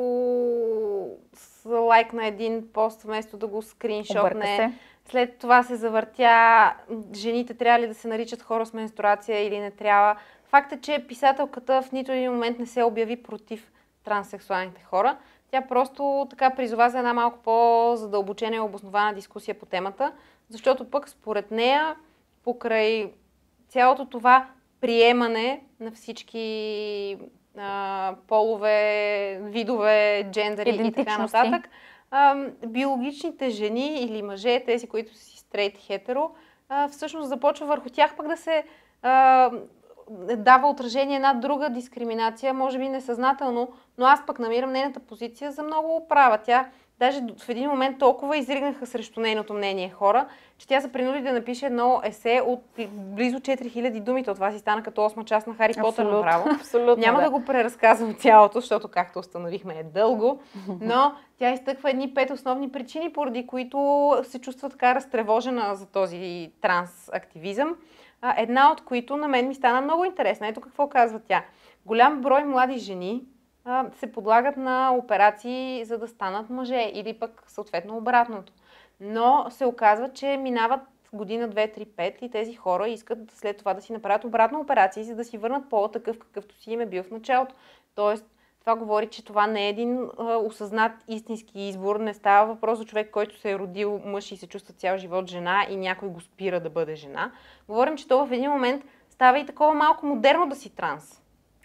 лайкна един пост, вместо да го скриншотне. След това се завъртя, жените трябва ли да се наричат хора с менструация или не трябва. Факт е, че писателката в нито един момент не се обяви против транссексуалните хора. Тя просто така призова за една малко по-задълбочена и обоснована дискусия по темата, защото пък според нея, покрай цялото това приемане на всички а, полове, видове, джендери и така нататък, а, биологичните жени или мъже, тези, които си стрейт хетеро, а, всъщност започва върху тях пък да се а, дава отражение една друга дискриминация, може би несъзнателно, но аз пък намирам нейната позиция за много права. Тя даже в един момент толкова изригнаха срещу нейното мнение хора, че тя се принуди да напише едно есе от близо четири хиляди думи. То това си стана като осма част на Хари Потър направо. Абсолютно, Няма да. да го преразказвам цялото, защото, както установихме, е дълго, но тя изтъква едни пет основни причини, поради които се чувства така разтревожена за този трансактивизъм. Една от които на мен ми стана много интересна. Ето какво казва тя. Голям брой млади жени а, се подлагат на операции, за да станат мъже или пък съответно обратното. Но се оказва, че минават година, две, три, пет и тези хора искат след това да си направят обратна операция, за да си върнат пола такъв, какъвто си им е бил в началото. Тоест, това говори, че това не е един а, осъзнат истински избор. Не става въпрос за човек, който се е родил мъж и се чувства цял живот жена и някой го спира да бъде жена. Говорим, че то в един момент става и такова малко модерно да си транс.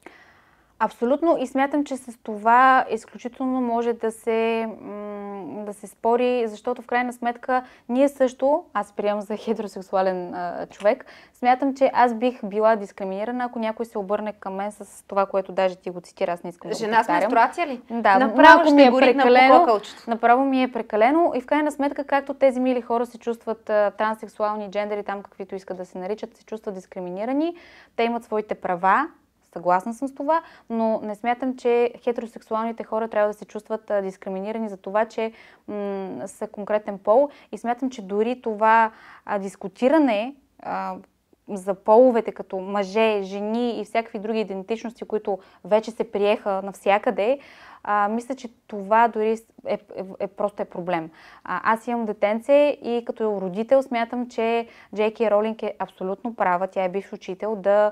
Абсолютно и смятам, че с това изключително може да се, да се спори, защото в крайна сметка ние също, аз приемам за хетеросексуален а, човек, смятам, че аз бих била дискриминирана, ако някой се обърне към мен с това, което даже ти го цитира, аз не искам да го Жена с менструация ли? Да, направо ще ми е гори прекалено, на покълчето. Направо ми е прекалено и в крайна сметка, както тези мили хора се чувстват а, транссексуални, джендери, там каквито искат да се наричат, се чувстват дискриминирани, те имат своите права. Съгласна съм с това, но не смятам, че хетеросексуалните хора трябва да се чувстват а, дискриминирани за това, че м- са конкретен пол и смятам, че дори това а, дискутиране а, за половете като мъже, жени и всякакви други идентичности, които вече се приеха навсякъде, а, мисля, че това дори е, е, е просто е проблем. А, аз имам детенце и като родител смятам, че Джей Кей Роулинг е абсолютно права, тя е бивш учител, да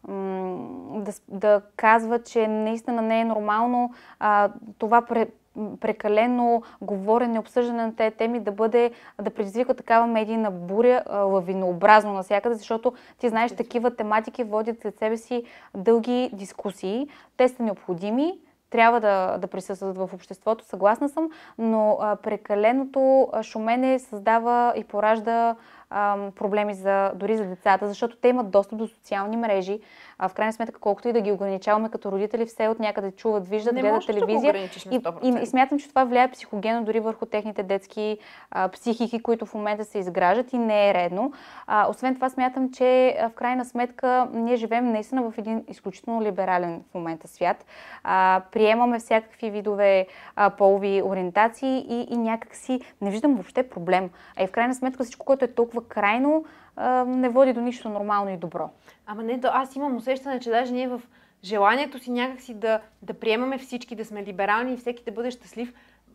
Да, да казва, че наистина не е нормално а, това пре, прекалено говорене, обсъждане на тези теми да бъде, да предизвика такава медийна буря а, лавинообразно навсякъде, защото ти знаеш, такива тематики водят след себе си дълги дискусии. Те са необходими, трябва да, да присъстват в обществото, съгласна съм, но а, прекаленото шумене създава и поражда ам, проблеми за, дори за децата, защото те имат достъп до социални мрежи. А в крайна сметка, колкото и да ги ограничаваме като родители, все от някъде чуват, виждат, не гледат телевизия. Да и, и, и смятам, че това влияе психогенно дори върху техните детски а, психики, които в момента се изграждат и не е редно. А, освен това, смятам, че а, в крайна сметка ние живеем наистина в един изключително либерален в момента свят. А, приемаме всякакви видове а, полови ориентации и, и някакси не виждам въобще проблем. А и в крайна сметка всичко, което е толкова крайно, а, не води до нищо нормално и добро. Ама не, аз имам усещане, че даже ние в желанието си някакси да, да приемаме всички, да сме либерални и всеки да бъде щастлив,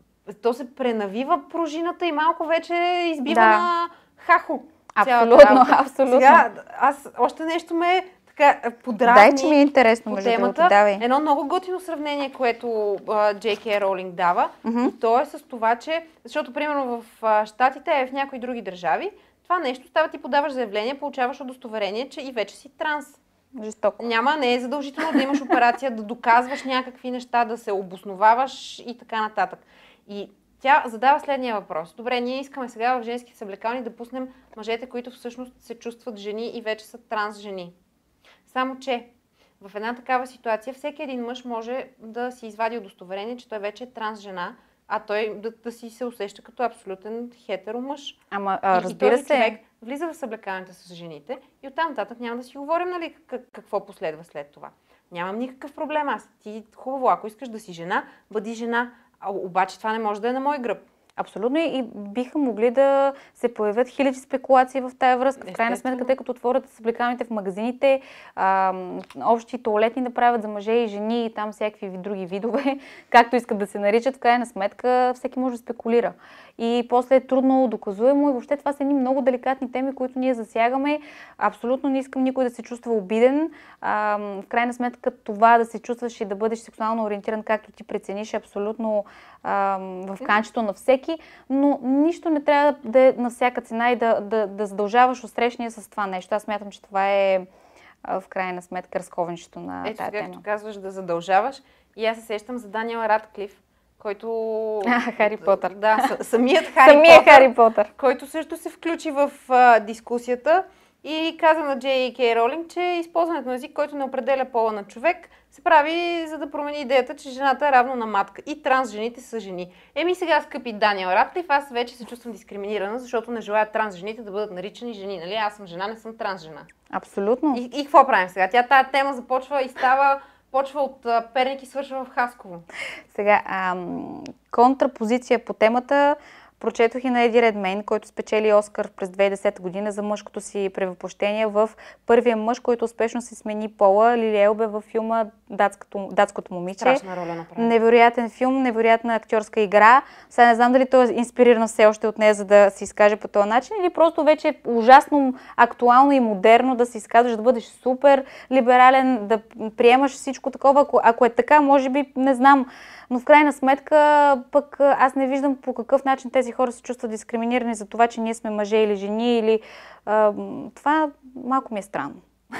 то се пренавива пружината и малко вече избива да. на хахо. Абсолютно, абсолютно. Сега, аз още нещо ме така подразни. Дай, че ми е интересно, между темата. Давай. Едно много готино сравнение, което Джей Кей Роулинг дава. Mm-hmm. И то е с това, че, защото примерно в а, Щатите, а в някои други държави, това нещо става, ти подаваш заявление, получаваш удостоверение, че и вече си транс. Жестоко. Няма, не е задължително да имаш операция, да доказваш някакви неща, да се обосноваваш и така нататък. И тя задава следния въпрос. Добре, ние искаме сега в женски съблекални да пуснем мъжете, които всъщност се чувстват жени и вече са транс жени. Само че в една такава ситуация всеки един мъж може да си извади удостоверение, че той вече е транс жена, а той да, да си се усеща като абсолютен хетеро мъж. Ама, а, и, разбира и този се. човек влиза в съблекалните с жените и оттам нататък няма да си говорим, нали, какво последва след това. Нямам никакъв проблем аз. Ти хубаво, ако искаш да си жена, бъди жена. А, обаче това не може да е на мой гръб. Абсолютно и биха могли да се появят хиляди спекулации в тая връзка. В крайна сметка, тъй като отворят съблекалните в магазините, а, общи тоалетни да правят за мъже и жени и там всякакви други видове, както искат да се наричат, в крайна сметка всеки може да спекулира. И после е трудно доказуемо и въобще това са едни много деликатни теми, които ние засягаме. Абсолютно не искам никой да се чувства обиден. А, в крайна сметка това да се чувстваш и да бъдеш сексуално ориентиран, както ти прецениш, е абсолютно а, в канчето на всеки, но нищо не трябва да е на всяка цена и да, да, да задължаваш отсрещния с това нещо. Аз смятам, че това е а, в крайна сметка разковничето на Ето, тази тема. Ето, както казваш да задължаваш, и аз се сещам за Даниел Радклиф, който... А, Хари Потър. Да, самият Хари Самия Потър, Хари Потър, който също се включи в а, дискусията и каза на Джей Кей Роулинг, че използването на език, който не определя пола на човек, се прави за да промени идеята, че жената е равно на матка и транс жените са жени. Еми сега, скъпи Даниел Радклиф, аз вече се чувствам дискриминирана, защото не желая транс жените да бъдат наричани жени. Нали? Аз съм жена, не съм транс жена. Абсолютно. И, и какво правим сега? Тя тая тема започва и става, почва от а, Перник и свършва в Хасково. Сега, ам, контрапозиция по темата. Прочетох и на Еди Редмейн, който спечели Оскар през две хиляди и десета година за мъжкото си превъплъщение в първия мъж, който успешно се смени пола, Лили Елбе във филма Датското, Датското момиче. Страшна роля направи. Невероятен филм, невероятна актьорска игра. Сега не знам дали той е инспириран все още от нея, за да се изкаже по този начин, или просто вече е ужасно актуално и модерно да се изказваш, да бъдеш супер либерален, да приемаш всичко такова. Ако, ако е така, може би, не знам. Но в крайна сметка, пък аз не виждам по какъв начин тези хора се чувстват дискриминирани за това, че ние сме мъже или жени, или а, това малко ми е странно.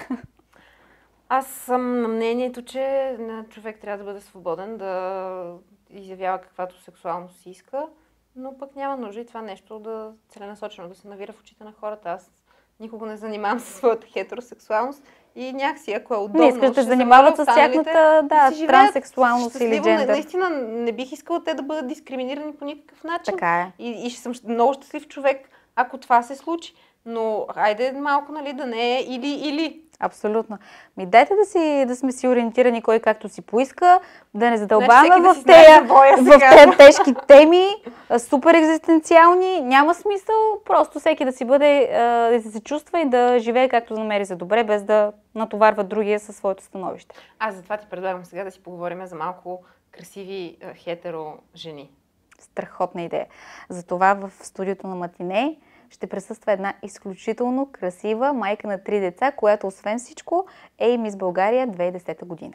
Аз съм на мнението, че човек трябва да бъде свободен, да изявява каквато сексуалност си иска, но пък няма нужда и това нещо да целенасочено да се навира в очите на хората. Аз никога не занимавам със своята хетеросексуалност и някакси, ако е удобно, не искаш да занимават с тяхната да, да транссексуалност или джендър. Наистина не бих искала те да бъдат дискриминирани по никакъв начин. Така е. И, и ще съм много щастлив човек, ако това се случи. Но хайде малко, нали, да не е или-или. Абсолютно. Ми дайте да, си, да сме си ориентирани кой както си поиска, да не задълбаваме в, да тея, в тези тежки теми, супер екзистенциални. Няма смисъл, просто всеки да си бъде, да се чувства и да живее както намери за добре, без да натоварва другия със своето становище. Аз затова ти предлагам сега да си поговорим за малко красиви хетеро жени. Страхотна идея. Затова в студиото на Матине ще присъства една изключително красива майка на три деца, която освен всичко е и Мис България две хиляди и десета година.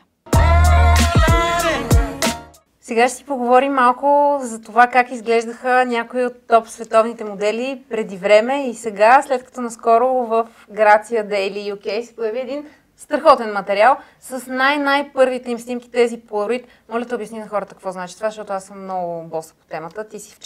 Сега ще си поговорим малко за това как изглеждаха някои от топ световните модели преди време и сега, след като наскоро в Грация Daily ю кей се появи един страхотен материал с най-най-първите им снимки, тези полароид. Моля да обясни на хората какво значи това, защото аз съм много боса по темата. Ти си в час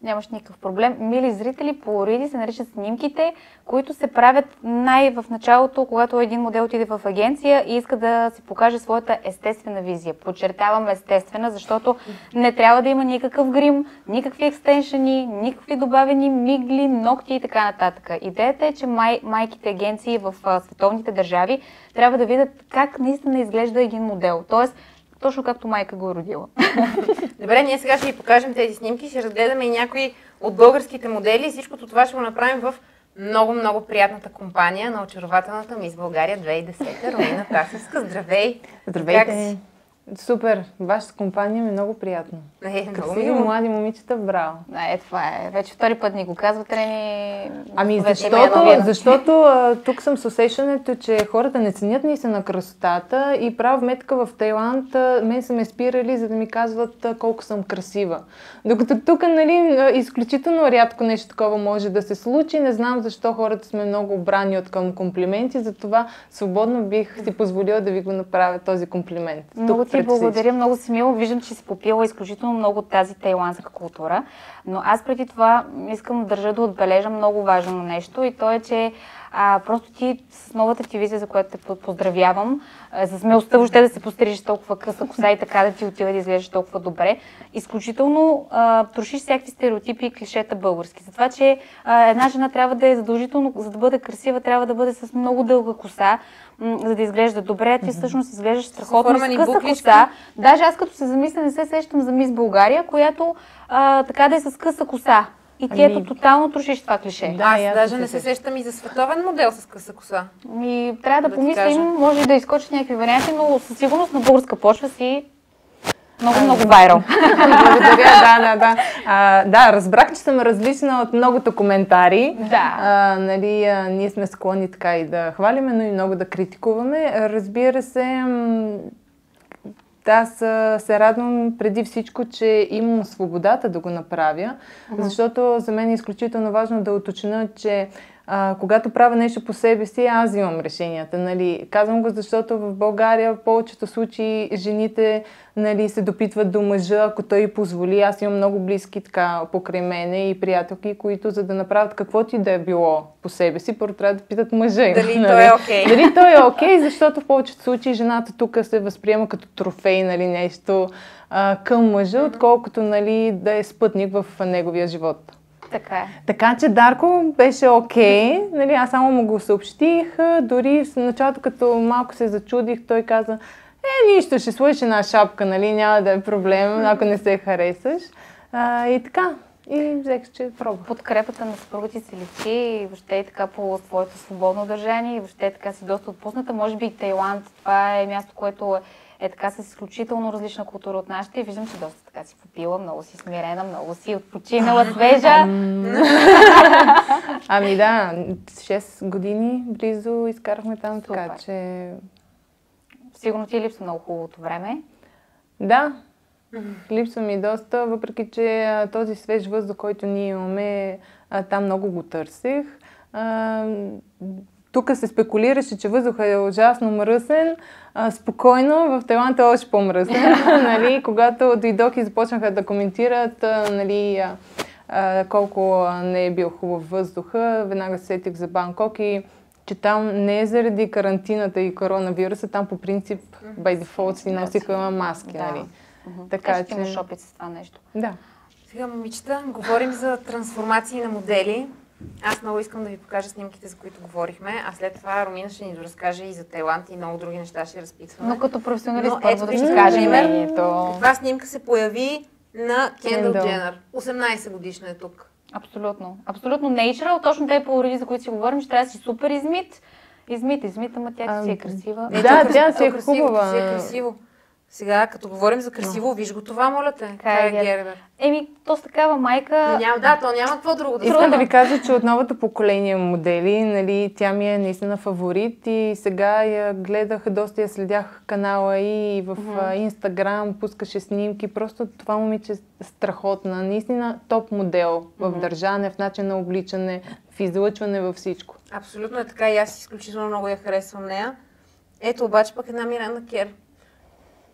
Нямаш никакъв проблем. Мили зрители, полароиди се наричат снимките, които се правят най- в началото, когато един модел отиде в агенция и иска да си покаже своята естествена визия. Подчертавам естествена, защото не трябва да има никакъв грим, никакви екстеншъни, никакви добавени мигли, ногти и така нататък. Идеята е, че май, майките агенции в а, световните държави трябва да видят как наистина изглежда един модел. Тоест, точно както майка го е родила. Добре, ние сега ще ви покажем тези снимки, ще разгледаме и някои от българските модели и всичкото това ще го направим в много-много приятната компания на очарователната Мис България две хиляди и десета, Румина Тасевска. Здравей! Здравейте! Как си? Супер! Вашата компания ми е много приятно. Е, красиви млади момичета, браво! Е, това е. Вече втори път ни го казват, Рени. Ами защото, защото а, тук съм с усещането, че хората не ценят наистина на красотата и прав метка в Тайланд а, мен са ме спирали, за да ми казват а, колко съм красива. Докато тук, нали, изключително рядко нещо такова може да се случи. Не знам защо хората сме много обрани от към комплименти, затова свободно бих си позволила да ви го направя този комплимент. Много ти благодаря, много си мило. Виждам, че си попила изключително много от тази тайландска култура, но аз преди това искам да държа да отбележа много важно нещо и то е, че а, просто ти с новата ти визия, за която те поздравявам, а, за смелостта въобще да се пострижиш толкова къса коса и така да ти отива да изглеждаш толкова добре, изключително а, трошиш всякакви стереотипи и клишета български. Затова, че а, една жена трябва да е задължително, за да бъде красива, трябва да бъде с много дълга коса, за да изглежда добре, а ти всъщност изглеждаш страхотно с къса коса. Даже аз като се замисля, не се сещам за Мис България, която а, така да е с къса коса. И ти ами... ето тотално трошиш това клише. Да, аз даже не се сещам и за световен модел с къса коса. И трябва да, да помислим, може и да изкочат някакви варианти, но със сигурност на българска почва си много, много вайрал. Благодаря, да, да, да. А, да, разбрах, че съм различна от многото коментари. Да. А, нали, а, ние сме склонни така и да хвалиме, но и много да критикуваме. Разбира се, да, аз се радвам преди всичко, че имам свободата да го направя, uh-huh. защото за мен е изключително важно да уточня, че а, когато правя нещо по себе си, аз имам решенията. Нали. Казвам го, защото в България в повечето случаи жените, нали, се допитват до мъжа, ако той позволи. Аз имам много близки така покрай мене и приятелки, които за да направят каквото и да е било по себе си, първо трябва да питат мъжа. Дали нали. той е окей. Okay. Дали той е окей, okay, защото в повечето случаи жената тук се възприема като трофей, нали, нещо а, към мъжа, mm-hmm. отколкото, нали, да е спътник в неговия живот. Така е. Така че Дарко беше окей, okay. нали, аз само му го съобщих, дори в началото, като малко се зачудих, той каза: е, нищо, ще сложиш една шапка, нали, няма да е проблем, ако не се харесаш. А, и така, и взех, че пробвах. Подкрепата на съпруга ти се личи и въобще и така по своето свободно държание и въобще така си доста отпусната. Може би и Тайланд, това е място, което е е така с изключително различна култура от нашата и виждам, че доста така си попила, много си смирена, много си отпочинала, свежа. Ами да, шест години близо изкарахме там, така че... Сигурно ти липсва много хубавото време. Да, липсва ми доста, въпреки че този свеж въздух, който ние имаме, там много го търсех. Тук се спекулираше, че въздухът е ужасно мръсен. А, спокойно, в Тайланд е още по-мръсен. нали, когато дойдох и започнаха да коментират а, нали, а, а, колко не е бил хубав въздуха, веднага се сетих за Банкок и че там не е заради карантината и коронавируса, там по принцип, by default си носиха маски. Да. Нали. Uh-huh. Така ще че... имаш опит с това нещо. Да. Сега, момичета, говорим за трансформации на модели. Аз много искам да ви покажа снимките, за които говорихме, а след това Румина ще ни доразкаже и за Тайланд и много други неща ще разпитваме. Но като професионалист първо да ще кажем мнението. Това снимка се появи на Кендъл Дженър. осемнайсет годишна е тук. Абсолютно. Абсолютно natural. Точно те полуреди, за които си говорим, ще трябва да си супер измит. Измит, измит, ама тя си е красива. Е, да, тя си е хубава. Си е красиво. Сега, като говорим за красиво, no. виж го това, моля те. Кай Гербер. Еми, то с такава майка... Няма, да, то няма какво друго да Искам да ви кажа, че от новото поколение модели, нали, тя ми е наистина фаворит и сега я гледах, доста я следях канала и в Инстаграм, mm-hmm. пускаше снимки. Просто това момиче е страхотна. Наистина топ модел в mm-hmm. държане, в начин на обличане, в излъчване, във всичко. Абсолютно е така и аз изключително много я харесвам нея. Ето обаче пък една Миранда Кер.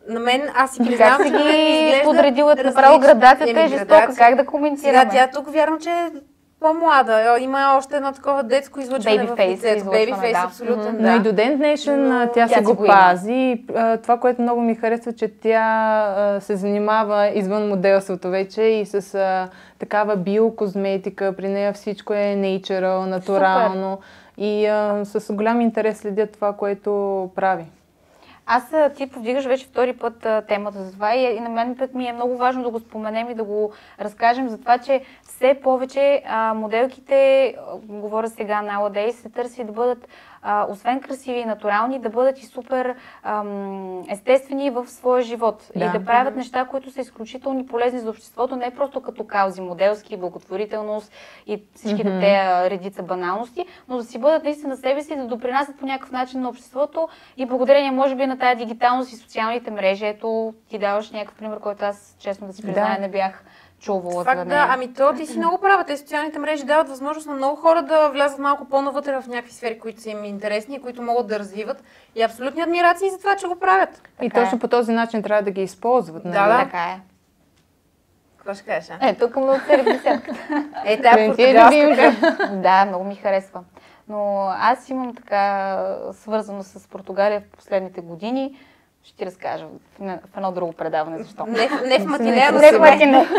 на мен, аз си признавам, че ги подредила направо градацията е жестока, как да коментираме? Сега тя тук вярвам, че е по-млада. Има още едно такова детско излъчване в лицето. Бейбифейс, да. Абсолютно, да. Но и до ден днешен но тя, тя се го, го пази. Това, което много ми харесва, че тя се занимава извън моделството вече и с а, такава биокозметика. При нея всичко е natural, натурално. Супер. И а, с голям интерес следят това, което прави. Аз ти повдигаш вече втори път а, темата за това и, и на мен път ми е много важно да го споменем и да го разкажем за това, че все повече а, моделките, говоря сега nowadays, се търси да бъдат а, освен красиви и натурални, да бъдат и супер ам, естествени в своя живот да. И да правят неща, които са изключително полезни за обществото, не просто като каузи, моделски, благотворителност и всичките mm-hmm. те редица баналности, но да си бъдат наистина себе си, да допринасят по някакъв начин на обществото и благодарение, може би, на тази дигиталност и социалните мрежи. Ето, ти даваш някакъв пример, който аз, честно да си призная, да. не бях чувала. Факт, да, ами то ти си много права. Те социалните мрежи дават възможност на много хора да влязат малко по-навътре в някакви сфери, които са им интересни и които могат да развиват. И абсолютни адмирации за това, че го правят. И така точно е. По този начин трябва да ги използват. Да, нали? Да, така е. Какво ще кажеш? Е, тук му отсери десятката. Е, тая португалската. Да, много ми харесва. Но аз имам така свързано с Португалия в последните години. Ще ти разкажа в едно друго предаване, защо. Не, не в матине, но не в матине.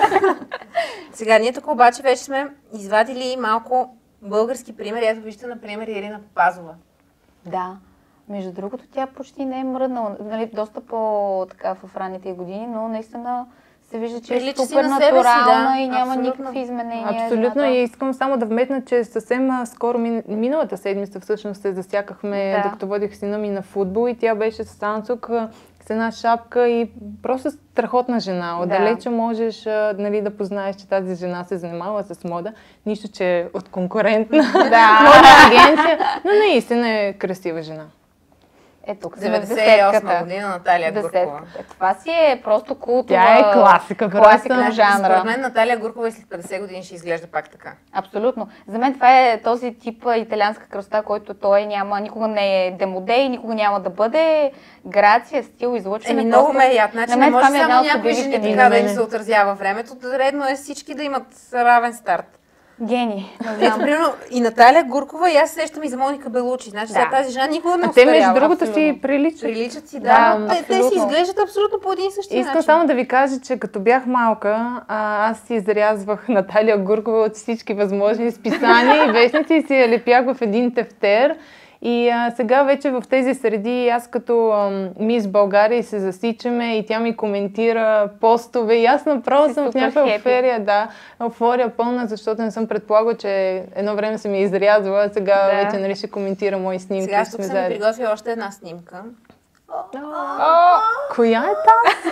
Сега, ние тук обаче вече сме извадили малко български примери. Ето вижте, например, Ирина Папазова. Да. Между другото, тя почти не е мръднала. Нали, доста по-така в ранните години, но наистина се вижда, че е супер натурална да, и няма абсолютно. Никакви изменения. Абсолютно. И искам само да вметна, че съвсем скоро миналата седмица всъщност се засякахме, да. Докато водих сина ми на футбол и тя беше с Ансук с една шапка и просто страхотна жена. Отдалече да. Можеш нали, да познаеш, че тази жена се занимава с мода. Нищо, че е от конкурентна да. Модна агенция, но наистина е красива жена. Е, тук деветдесет и осма година Наталия Гуркова. Това си е просто култова... Тя е класика. Класика на жанра. Според мен Наталия Гуркова и след петдесет години ще изглежда пак така. Абсолютно. За мен това е този тип италианска красота, който той няма, никога не е демодей, никога няма да бъде грация, стил, излъчване. Еми много ме е яд. Значи не може само някои жени така да им се отразява времето. Редно е всички да имат равен старт. Гени. Ето, примерно, и Наталия Гуркова, и аз сещам и за Моника Белучи. Значи, да. Тази жена никога не устарява. Те, между другото, си приличат. Приличат си, да. да те, те си изглеждат абсолютно по един и същи Искам начин. само да ви кажа, че като бях малка, а, аз си изрязвах Наталия Гуркова от всички възможни списания и вестници и си я лепях в един тефтер. И а, сега вече в тези среди аз като ам, мис България се засичаме и тя ми коментира постове и аз направо съм в някаква еуфория, да, еуфория пълна, защото не съм предполагала, че едно време съм я изрязала, а сега да. Вече нали, ще коментира мои снимки. Сега тук съм ми приготвила още една снимка. Коя е там?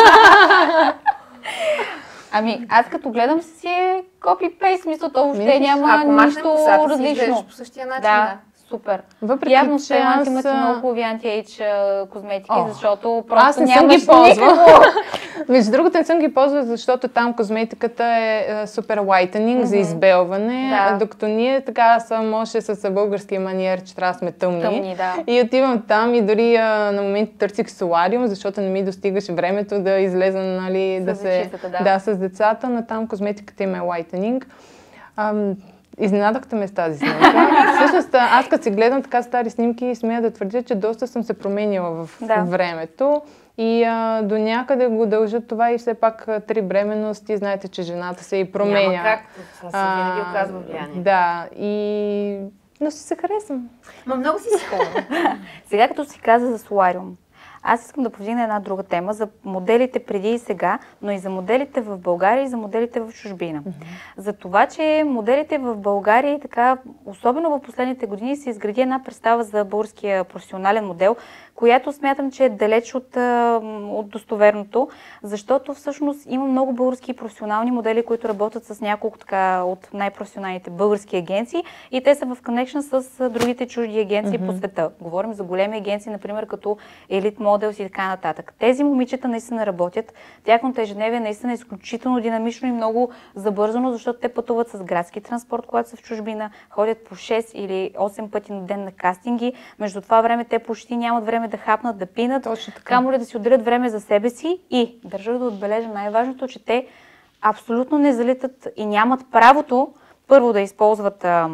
Ами, аз като гледам си е копи-пейст, смисъл, то въобще няма нищо различно. По същия начин, да. да. Супер. Въпреки, явно че ще аз... имате много хубави анти-ейдж козметики, О, защото просто аз не съм ги ползвала. Между другото не съм ги ползвала, защото там козметиката е супер whitening mm-hmm. за избелване, да. Докато ние така съм, може с българския маниер, че трябва да сме тъмни. тъмни да. И отивам там и дори а, на момент търсих солариум, защото не ми достигаше времето да излеза, нали, с да се... да. да, с децата, но там козметиката им е whitening. Ам, Изненадахте ме с тази снимка. Всъщност, аз като си гледам така стари снимки и смея да твърдя, че доста съм се променила в да. Времето и а, до някъде го дължат това и все пак три бременности. Знаете, че жената се и променя. Няма как, това се винаги оказва влияние. Да, и... но си се харесвам. Ма много си си хубава. Сега като си каза за солариум, аз искам да повдигна една друга тема за моделите преди и сега, но и за моделите в България и за моделите в чужбина. Mm-hmm. За това, че моделите в България, така, особено в последните години, се изгради една представа за българския професионален модел, която смятам, че е далеч от, от достоверното, защото всъщност има много български професионални модели, които работят с няколко така от най-професионалните български агенции и те са в коннекшн с другите чужди агенции mm-hmm. по света. Говорим за големи агенции, например, като Elite Models и така нататък. Тези момичета наистина работят. Тяхното ежедневие наистина е изключително динамично и много забързано, защото те пътуват с градски транспорт, когато са в чужбина, ходят по шест или осем пъти на ден на кастинги. Между това време те почти нямат време да хапнат, да пинат, камо ли да си отделят време за себе си и държа да отбележа най-важното, че те абсолютно не залитат и нямат правото първо да използват а,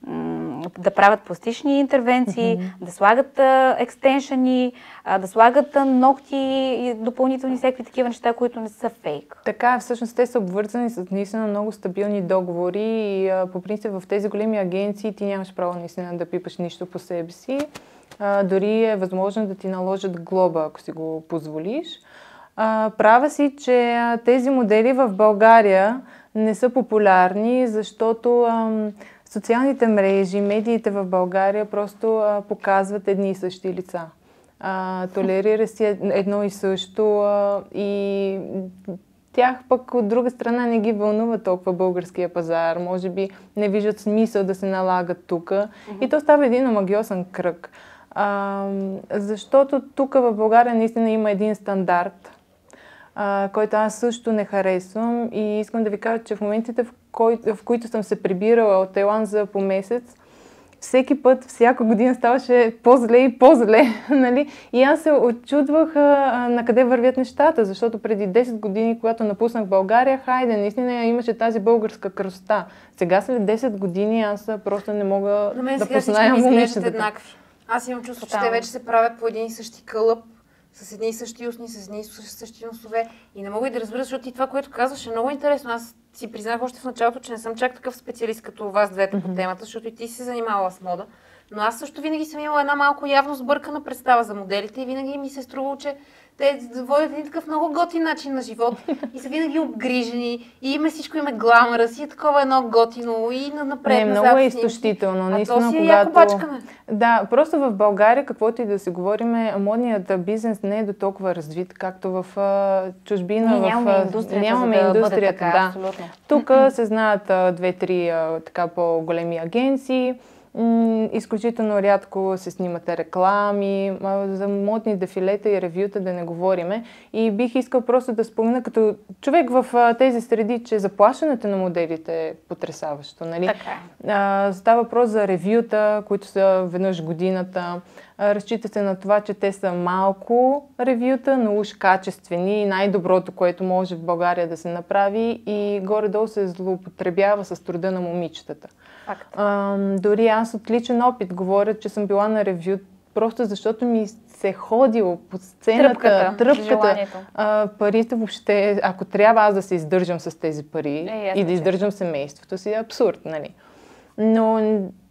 м- да правят пластични интервенции, mm-hmm. да слагат а, екстеншъни, а, да слагат а, ногти и допълнителни всякакви такива неща, които не са фейк. Така, всъщност те са обвързани с наистина много стабилни договори и а, по принцип в тези големи агенции ти нямаш право наистина да пипаш нищо по себе си. А, дори е възможно да ти наложат глоба, ако си го позволиш. А, права си, че а, тези модели в България не са популярни, защото ам, социалните мрежи, медиите в България просто а, показват едни и същи лица. А, толерира си едно и също а, и тях пък от друга страна не ги вълнува толкова българския пазар. Може би не виждат смисъл да се налагат тук. Mm-hmm. И то става един омагьосан кръг. А, защото тук в България наистина има един стандарт, Uh, който аз също не харесвам и искам да ви кажа, че в моментите, в, кой, в които съм се прибирала от Тайланд за по месец, всеки път, всяка година ставаше по-зле и по-зле, нали? И аз се очудвах uh, на къде вървят нещата, защото преди десет години, когато напуснах България, хайде, наистина имаше тази българска красота. Сега след десет години аз просто не мога да позная момичетата. Аз имам чувство, че те вече се правят по един и същи кълъп, с едни и същи устни, с едни и същи носове. И не мога и да разбера, защото и това, което казваш, е много интересно. Аз си признах още в началото, че не съм чак такъв специалист като вас двете mm-hmm. по темата, защото и ти си се занимавала с мода. Но аз също винаги съм имала една малко явно сбъркана представа за моделите и винаги ми се струва, че те водят един такъв много готин начин на живот и са винаги обгрижени и има всичко, има гламъра си, е такова едно готино и напред, не, назад. Много е изтощително. А наистина, то си е когато... яко бачкане. Да, просто в България, каквото и да се говорим, модният бизнес не е до толкова развит, както в uh, чужбина. Ние нямаме в, индустрията, нямаме за да индустрията, бъде така, да. абсолютно. Тук се знаят uh, две-три uh, така по-големи агенции. М- изключително рядко се снимат реклами, за модни дефилета и ревюта да не говориме. И бих искал просто да спомена като човек в тези среди, че заплащането на моделите е потресаващо. Нали? Така. А, става въпрос за ревюта, които са веднъж годината. А, разчита се на това, че те са малко ревюта, но уж качествени и най-доброто, което може в България да се направи и горе-долу се злоупотребява с труда на момичетата. А, дори аз от личен опит говоря, че съм била на ревю, просто защото ми се ходило по сцената, тръпката, тръпката а, парите въобще, ако трябва аз да се издържам с тези пари е, и да издържам семейството си, е абсурд, нали? Но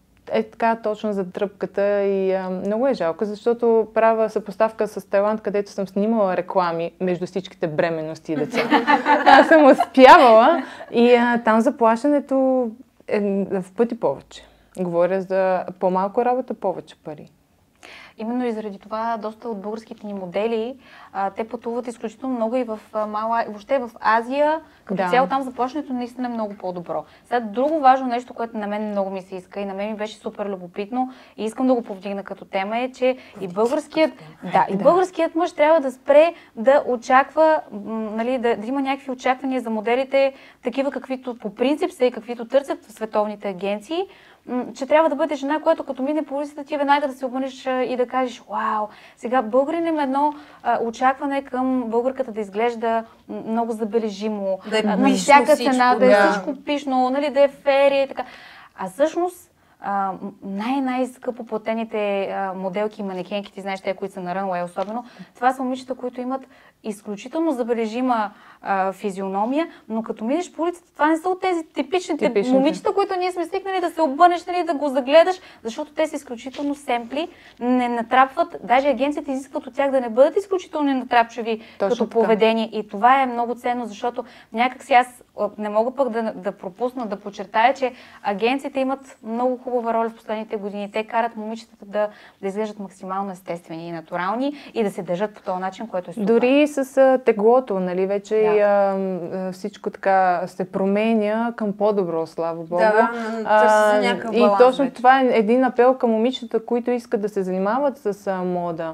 е така точно за тръпката и а, много е жалко, защото правя съпоставка с Тайланд, където съм снимала реклами между всичките бременности и деца. Аз съм успявала и а, там заплащането е в пъти повече. Говоря за по-малко работа, повече пари. Именно и заради това доста от българските ни модели, а, те пътуват изключително много и в Мала, въобще в Азия, като да. Цяло там заплащането наистина е много по-добро. Сега друго важно нещо, което на мен много ми се иска и на мен ми беше супер любопитно и искам да го повдигна като тема е, че и българският, да, и българският мъж трябва да спре да очаква, нали, да, да има някакви очаквания за моделите, такива каквито по принцип са и каквито търсят в световните агенции, че трябва да бъде жена, която като мине по улицата ти веднага да се обърнеш и да кажеш, вау, сега българин има едно а, очакване към българката да изглежда много забележимо, да е а, на всяка цена, всичко, да е да. всичко пишно, нали, да е фери и така. А всъщност а, най-най-скъпо платените а, моделки и манекенки, ти знаеш те, които са на рънуей особено, това са момичета, които имат изключително забележима а, физиономия, но като минеш по улицата, това не са от тези типичните, типичните момичета, които ние сме свикнали да се обърнеш, нали, да го загледаш, защото те са изключително семпли, не натрапват, даже агенциите изискват от тях да не бъдат изключително натрапчиви като така. Поведение и това е много ценно, защото някак си аз не мога пък да, да пропусна, да подчертая, че агенциите имат много хубава роля в последните години. Те карат момичетата да, да изглеждат максимално естествени и натурални и да се държат по този начин, който е супер. Дори с а, теглото, нали, вече да. и, а, всичко така се променя към по-добро, слава Богу. Да, а, някакъв баланс. И точно вече. Това е един апел към момичета, които искат да се занимават с а, мода.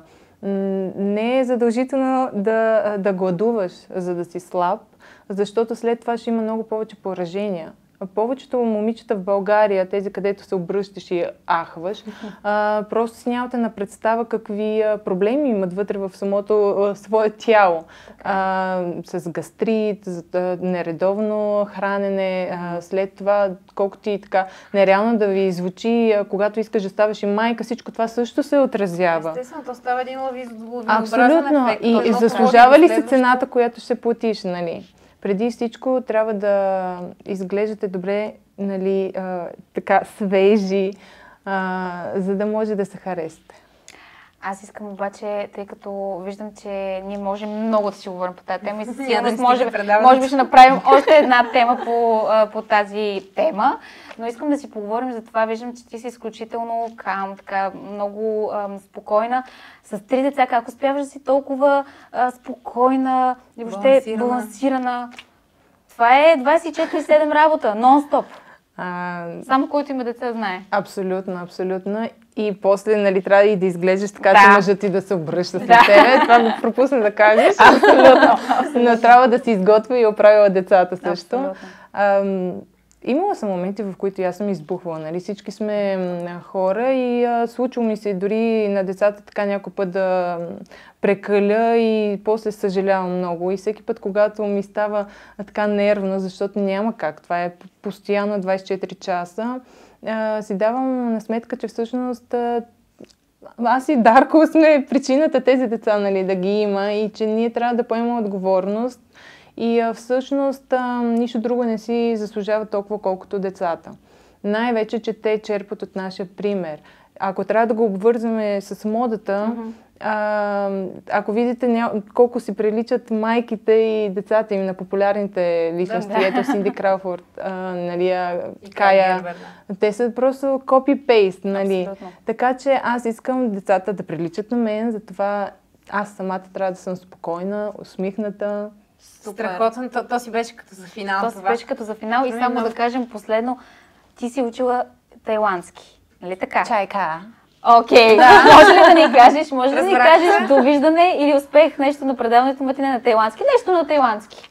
Не е задължително да, да гладуваш, за да си слаб, защото след това ще има много повече поражения. Повечето момичета в България, тези където се обръщаш и ахваш, а, просто си нямате на представа какви а, проблеми имат вътре в самото а, свое тяло. А, с гастрит, а, нередовно хранене, а, след това колко ти така нереално да ви звучи, а, когато искаш да ставаш и майка, всичко това също се отразява. Естествено, то става един лавинообразен Абсолютно. ефект. И, и заслужава ли се цената, която ще платиш, нали? Преди всичко трябва да изглеждате добре, нали, а, така свежи, а, за да може да се харесате. Аз искам обаче, тъй като виждам, че ние можем много да си говорим по тази тема и със сигурност може, може би ще направим още една тема по, по тази тема, но искам да си поговорим за това. Виждам, че ти си изключително кам, така много ам, спокойна. С три деца, как успяваш да си толкова а, спокойна и въобще балансирана. балансирана? Това е двайсет и четири седем работа, нон-стоп. А... Само който има деца знае. Абсолютно, абсолютно. И после, нали, трябва и да изглеждаш така, да. Че мъжът ти да се обръща след да. тебе. Това го пропусна да кажеш. Абсолютно. Но трябва да си изготвя и оправила децата също. Ам, имала съм моменти, в които аз съм избухвала. Нали? Всички сме хора и а, случва ми се дори на децата така някой път да прекаля и после съжалявам много. И всеки път, когато ми става а, така нервно, защото няма как, това е постоянно двайсет и четири часа, а, си давам на сметка, че всъщност а, аз и Дарко сме причината тези деца, нали, да ги има и че ние трябва да поемем отговорност. И а, всъщност а, нищо друго не си заслужава толкова, колкото децата. Най-вече, че те черпат от нашия пример. Ако трябва да го обвързваме с модата, mm-hmm. а, ако видите ня... колко си приличат майките и децата им на популярните личности, да, ето Синди Крауфорд, а, нали, а, Кая, Гербер, да. Те са просто copy-paste, нали. Абсолютно. Така че аз искам децата да приличат на мен, затова аз самата трябва да съм спокойна, усмихната. Страхотно, то, то си беше като за финал. То си беше като за финал и само много... да кажем последно, ти си учила тайландски, нали така? Чайка. Окей, okay. Да. Може ли да ни кажеш, може ли да ни кажеш довиждане или успех нещо на предаването Матине на тайландски? Нещо на тайландски.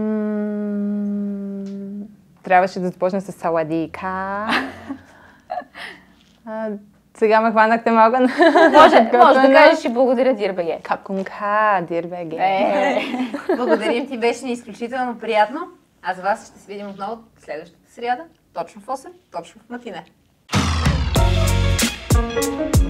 М- трябваше да започна с Саладика. Сега ме хванахте малко. Може, може да кажеш и благодаря, Дирбеге. Капунка, Дирбеге. Е, благодарим ти, беше ни изключително приятно. А за вас ще се видим отново следващата сряда, точно в осем, точно в Матине.